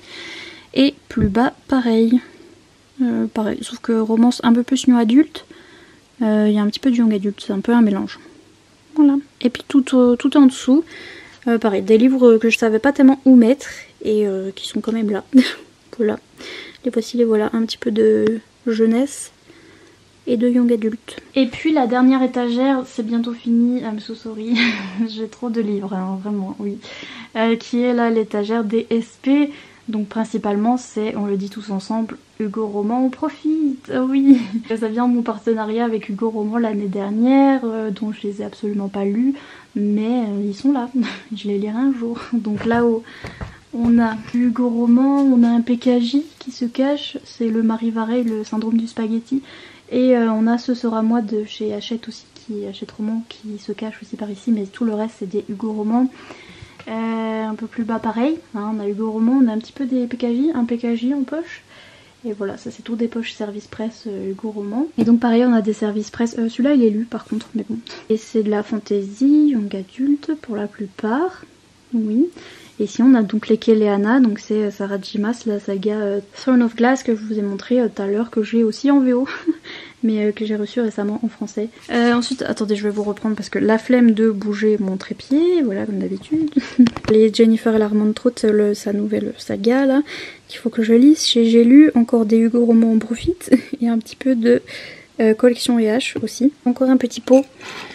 Et plus bas pareil, euh, pareil, sauf que romance un peu plus new adulte, il euh, y a un petit peu du young adulte, c'est un peu un mélange. Voilà. Et puis tout, euh, tout en dessous, Euh, pareil, des livres que je savais pas tellement où mettre et euh, qui sont quand même là. Voilà, les voici, les voilà, un petit peu de jeunesse et de young adulte. Et puis la dernière étagère, c'est bientôt fini, I'm so sorry, j'ai trop de livres, hein, vraiment, oui. Euh, qui est là l'étagère des S P, donc principalement c'est, on le dit tous ensemble, Hugo Roman, on profite, oh oui. Ça vient de mon partenariat avec Hugo Roman l'année dernière, euh, dont je les ai absolument pas lus, mais euh, ils sont là, je les lirai un jour. Donc là-haut, on a Hugo Roman, on a un P K J qui se cache, c'est le Marie Varey, le syndrome du spaghetti, et euh, on a Ce sera moi de chez Hachette aussi, qui Hachette Roman, qui se cache aussi par ici, mais tout le reste c'est des Hugo Roman. Euh, un peu plus bas pareil, hein, on a Hugo Roman, on a un petit peu des P K J, un P K J en poche. Et voilà, ça c'est tout des poches service presse euh, Hugo Roman. Et donc pareil, on a des services presse, euh, celui-là il est lu par contre, mais bon. Et c'est de la fantasy, young adulte pour la plupart, oui. Et ici on a donc les Kéléana, donc c'est Sarah J Maas, la saga euh, Throne of Glass que je vous ai montré euh, tout à l'heure, que j'ai aussi en V O. Mais euh, que j'ai reçu récemment en français. Euh, ensuite, attendez, je vais vous reprendre parce que la flemme de bouger mon trépied, voilà comme d'habitude. Les Jennifer et l'Armand Trout, le, sa nouvelle saga là, qu'il faut que je lise. J'ai lu encore des Hugo Roman en profite et un petit peu de euh, collection E H aussi. Encore un petit pot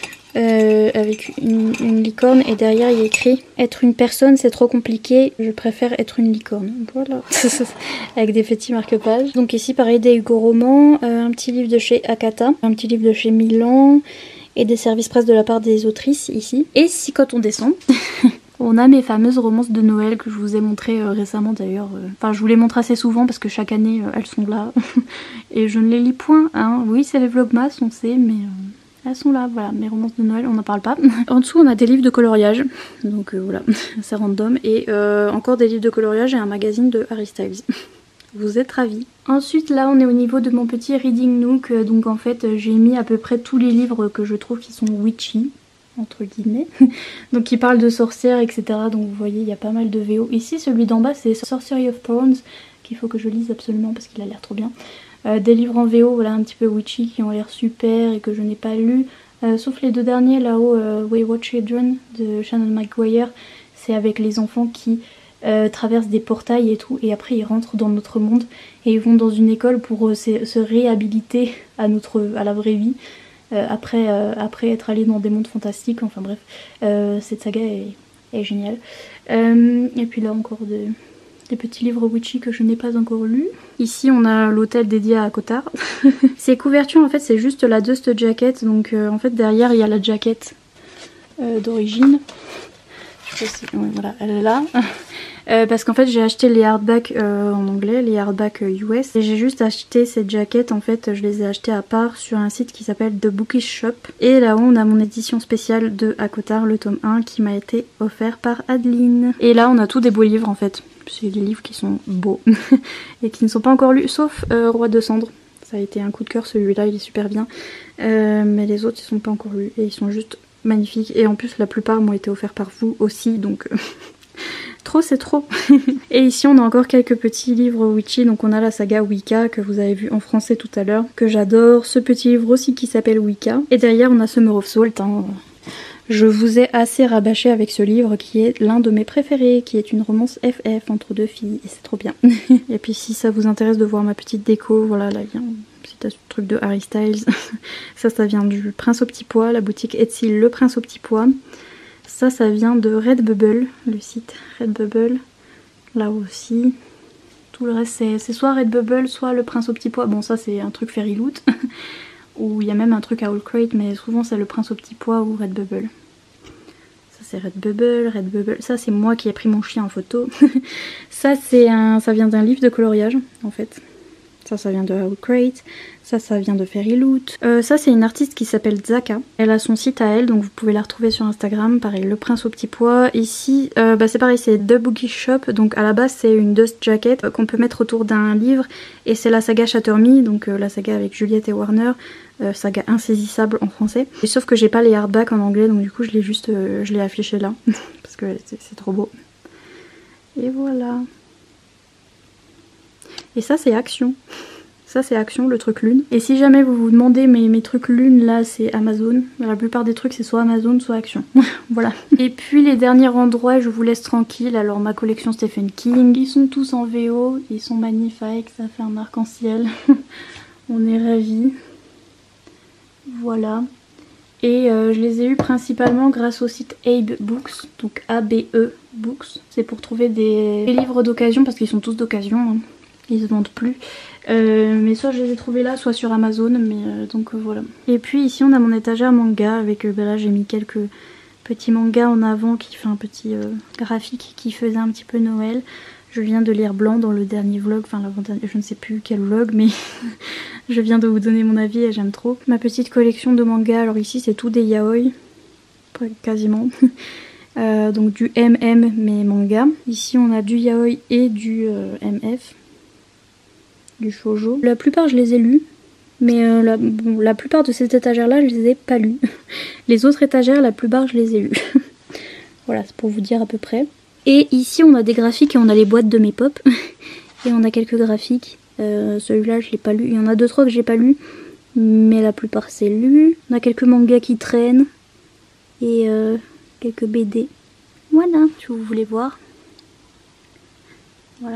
euh, avec une, une licorne et derrière il y a écrit « Être une personne c'est trop compliqué, je préfère être une licorne ». Voilà, avec des petits marque-pages. Donc ici pareil des Hugo Roman, euh, un petit livre de chez Akata, un petit livre de chez Milan et des services presse de la part des autrices ici. Et si quand on descend, on a mes fameuses romances de Noël que je vous ai montrées euh, récemment d'ailleurs. Euh, enfin je vous les montre assez souvent parce que chaque année euh, elles sont là et je ne les lis point. Hein. Oui c'est les vlogmas on sait mais... Euh... elles sont là, voilà, mes romances de Noël, on n'en parle pas. En dessous, on a des livres de coloriage, donc euh, voilà, c'est random. Et euh, encore des livres de coloriage et un magazine de Harry Styles. Vous êtes ravis. Ensuite, là, on est au niveau de mon petit reading nook. Donc en fait, j'ai mis à peu près tous les livres que je trouve qui sont witchy, entre guillemets. Donc qui parlent de sorcières, et cetera. Donc vous voyez, il y a pas mal de V O. Ici, celui d'en bas, c'est Sorcery of Thorns, qu'il faut que je lise absolument parce qu'il a l'air trop bien. Euh, des livres en V O, voilà, un petit peu witchy, qui ont l'air super et que je n'ai pas lu. Euh, sauf les deux derniers là-haut, euh, Wayward Children de Shannon McGuire. C'est avec les enfants qui euh, traversent des portails et tout. Et après ils rentrent dans notre monde. Et ils vont dans une école pour euh, se, se réhabiliter à, notre, à la vraie vie. Euh, après, euh, après être allés dans des mondes fantastiques. Enfin bref, euh, cette saga est, est géniale. Euh, et puis là encore de... des petits livres witchy que je n'ai pas encore lus. Ici on a l'hôtel dédié à Cotard. Ces couvertures en fait c'est juste la dust jacket, donc euh, en fait derrière il y a la jacket euh, d'origine. Je sais si... ouais, voilà, elle est là. Euh, parce qu'en fait j'ai acheté les hardbacks euh, en anglais, les hardbacks euh, U S. Et j'ai juste acheté ces jackets, en fait je les ai achetées à part sur un site qui s'appelle The Bookish Shop. Et là-haut on a mon édition spéciale de À Cotard, le tome un qui m'a été offert par Adeline. Et là on a tous des beaux livres en fait. c'est des livres qui sont beaux et qui ne sont pas encore lus, sauf euh, Roi de Cendres. Ça a été un coup de cœur, celui-là, il est super bien. Euh, mais les autres, ils sont pas encore lus et ils sont juste magnifiques. Et en plus, la plupart m'ont été offerts par vous aussi, donc... trop, c'est trop. Et ici, on a encore quelques petits livres Witchy. Donc on a la saga Wicca, que vous avez vu en français tout à l'heure, que j'adore. Ce petit livre aussi qui s'appelle Wicca. Et derrière, on a Summer of Salt, hein. Je vous ai assez rabâché avec ce livre qui est l'un de mes préférés, qui est une romance F F entre deux filles, et c'est trop bien. Et puis si ça vous intéresse de voir ma petite déco, voilà, là il y a un petit truc de Harry Styles. Ça, ça vient du Prince au Petit Pois, la boutique Etsy Le Prince au Petit Pois. Ça, ça vient de Redbubble, le site Redbubble, là aussi. Tout le reste, c'est soit Redbubble, soit Le Prince au Petit Pois. Bon, ça c'est un truc Fairy Loot. Ou il y a même un truc à All Crate, mais souvent c'est Le Prince au Petit Pois ou Redbubble. Ça c'est Redbubble, Redbubble. Ça c'est moi qui ai pris mon chien en photo. Ça c'est un, ça vient d'un livre de coloriage en fait. Ça, ça vient de All Crate. Ça, ça vient de Fairy Loot. Euh, ça, c'est une artiste qui s'appelle Zaka. Elle a son site à elle, donc vous pouvez la retrouver sur Instagram. Pareil, Le Prince au Petit Pois. Ici, euh, bah, c'est pareil, c'est The Bookie Shop. Donc à la base, c'est une dust jacket euh, qu'on peut mettre autour d'un livre. Et c'est la saga Shatter Me, donc euh, la saga avec Juliette et Warner. Euh, saga insaisissable en français. Et sauf que j'ai pas les hardbacks en anglais, donc du coup, je l'ai juste, euh, je l'ai affiché là. Parce que c'est trop beau. Et voilà. Et ça, c'est Action. Ça c'est Action, le truc lune. Et si jamais vous vous demandez mes, mes trucs lune, là c'est Amazon. La plupart des trucs c'est soit Amazon, soit Action. Voilà. Et puis les derniers endroits, je vous laisse tranquille. Alors ma collection Stephen King, ils sont tous en V O, ils sont magnifiques, ça fait un arc-en-ciel. On est ravis. Voilà. Et euh, je les ai eus principalement grâce au site Abe Books, donc A B E Books. C'est pour trouver des, des livres d'occasion, parce qu'ils sont tous d'occasion, hein. Ils se vendent plus. Euh, mais soit je les ai trouvés là, soit sur Amazon, mais euh, donc euh, voilà. Et puis ici on a mon étagère manga avec, euh, bah là j'ai mis quelques petits mangas en avant qui fait un petit euh, graphique qui faisait un petit peu Noël. Je viens de lire Blanc dans le dernier vlog, enfin l'avant-dernier, je ne sais plus quel vlog, mais je viens de vous donner mon avis et j'aime trop. Ma petite collection de mangas, alors ici c'est tout des yaoi, quasiment. euh, donc du M M mais manga. Ici on a du yaoi et du euh, M F. Du shoujo. La plupart je les ai lus, mais euh, la, bon, la plupart de ces étagères là je les ai pas lus. Les autres étagères, la plupart je les ai lus. Voilà, c'est pour vous dire à peu près. Et ici on a des graphiques et on a les boîtes de mes pop. Et on a quelques graphiques. Euh, Celui-là je l'ai pas lu. Il y en a deux trois que j'ai pas lu, mais la plupart c'est lu. On a quelques mangas qui traînent. Et euh, quelques B D. Voilà, si vous voulez voir. Voilà.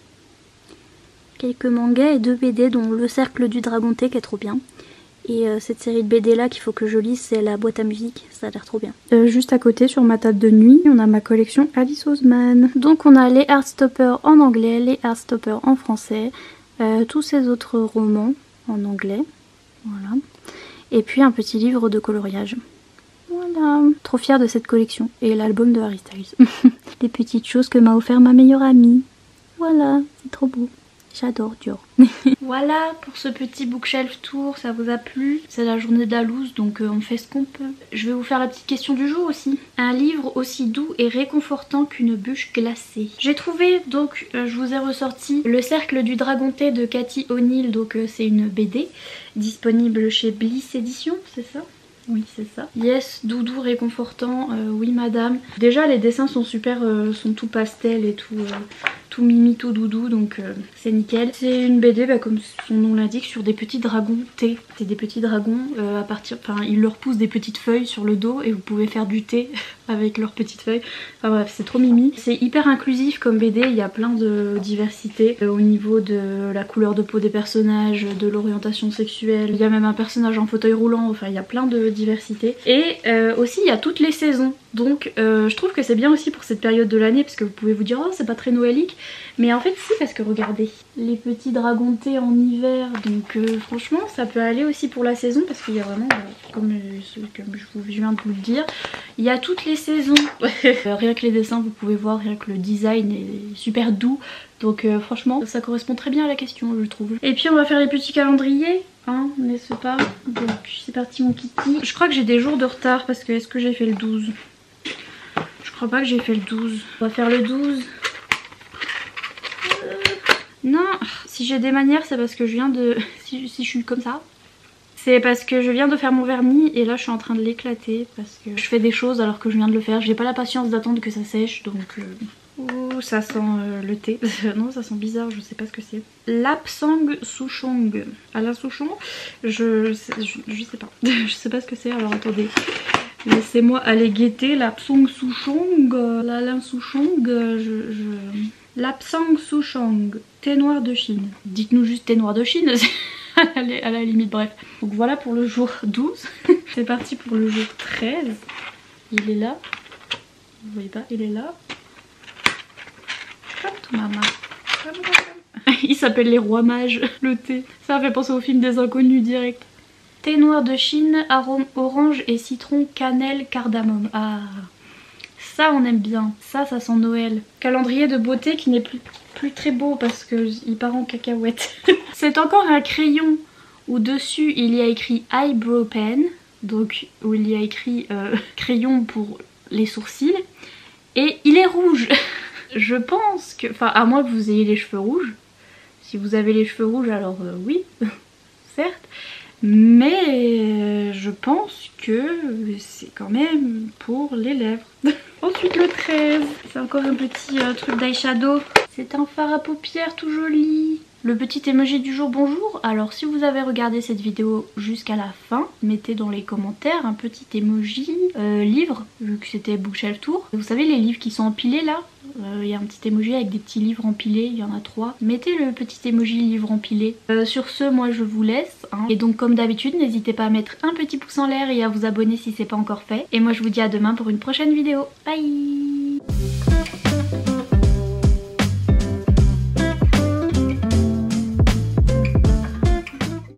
Quelques mangas et deux B D, dont Le Cercle du Dragon T qui est trop bien. Et euh, cette série de B D là qu'il faut que je lise, c'est La Boîte à musique, ça a l'air trop bien. Euh, juste à côté, sur ma table de nuit, on a ma collection Alice Oseman. Donc on a les Heartstopper en anglais, les Heartstopper en français, euh, tous ces autres romans en anglais. Voilà. Et puis un petit livre de coloriage. Voilà. Trop fière de cette collection. Et l'album de Harry Styles. Les petites choses que m'a offert ma meilleure amie. Voilà, c'est trop beau. J'adore Dior. Voilà pour ce petit bookshelf tour, ça vous a plu? C'est la journée d'Alouz, donc euh, on fait ce qu'on peut. Je vais vous faire la petite question du jour aussi. Un livre aussi doux et réconfortant qu'une bûche glacée. J'ai trouvé, donc euh, je vous ai ressorti Le Cercle du Dragon T de Cathy O'Neill, donc euh, c'est une B D disponible chez Bliss Édition, c'est ça? Oui, c'est ça. Yes, doudou réconfortant, euh, oui madame. Déjà les dessins sont super, euh, sont tout pastel et tout, euh, tout mimi, tout doudou, donc euh, c'est nickel. C'est une B D, bah, comme son nom l'indique, sur des petits dragons thé. C'est des petits dragons, euh, à partir, enfin ils leur poussent des petites feuilles sur le dos et vous pouvez faire du thé avec leurs petites feuilles. Enfin bref, c'est trop mimi. C'est hyper inclusif comme B D, il y a plein de diversité euh, au niveau de la couleur de peau des personnages, de l'orientation sexuelle. Il y a même un personnage en fauteuil roulant, enfin il y a plein de diversité. Et euh, aussi il y a toutes les saisons. Donc euh, je trouve que c'est bien aussi pour cette période de l'année, parce que vous pouvez vous dire oh c'est pas très noëlique, mais en fait si, parce que regardez les petits dragons thé en hiver, donc euh, franchement ça peut aller aussi pour la saison, parce qu'il y a vraiment euh, comme, euh, comme je vous viens de vous le dire, il y a toutes les saisons. Rien que les dessins vous pouvez voir, rien que le design est super doux, donc euh, franchement ça correspond très bien à la question je trouve. Et puis on va faire les petits calendriers, hein, n'est-ce pas? Donc c'est parti mon kiki. Je crois que j'ai des jours de retard, parce que est-ce que j'ai fait le douze? Je crois pas que j'ai fait le douze. On va faire le douze. Non, si j'ai des manières c'est parce que je viens de... si, si je suis comme ça. C'est parce que je viens de faire mon vernis et là je suis en train de l'éclater parce que je fais des choses alors que je viens de le faire. J'ai pas la patience d'attendre que ça sèche donc... Euh... Ouh, ça sent euh, le thé. Non, ça sent bizarre, je sais pas ce que c'est. Lapsang Souchong. Alain Souchon je, je, je sais pas. Je sais pas ce que c'est, alors attendez. Laissez-moi aller guetter Lapsang Souchong. L'Alain Souchong, je... je... Lapsang Souchong, thé noir de Chine. Dites-nous juste thé noir de Chine. à la limite, bref. Donc voilà pour le jour douze. C'est parti pour le jour treize. Il est là. Vous voyez pas, il est là. Comme tout maman. Il s'appelle les rois mages, le thé. Ça fait penser au film des inconnus direct. Thé noir de Chine, arôme orange et citron, cannelle, cardamome. Ah, ça on aime bien. Ça, ça sent Noël. Calendrier de beauté qui n'est plus, plus très beau parce qu'il part en cacahuète. C'est encore un crayon où dessus il y a écrit eyebrow pen. Donc où il y a écrit euh, crayon pour les sourcils. Et il est rouge. Je pense que... Enfin, à moins que vous ayez les cheveux rouges. Si vous avez les cheveux rouges, alors euh, oui, certes. Mais euh, je pense que c'est quand même pour les lèvres. Ensuite le treize, c'est encore un petit euh, truc d'eyeshadow. C'est un fard à paupières tout joli. Le petit emoji du jour bonjour. Alors si vous avez regardé cette vidéo jusqu'à la fin, mettez dans les commentaires un petit emoji euh, livre, vu que c'était Bookshelf Tour. Vous savez les livres qui sont empilés là, il euh, y a un petit emoji avec des petits livres empilés, il y en a trois. Mettez le petit emoji livre empilé. Euh, sur ce, moi je vous laisse. Hein. Et donc comme d'habitude, n'hésitez pas à mettre un petit pouce en l'air et à vous abonner si c'est pas encore fait. Et moi je vous dis à demain pour une prochaine vidéo. Bye!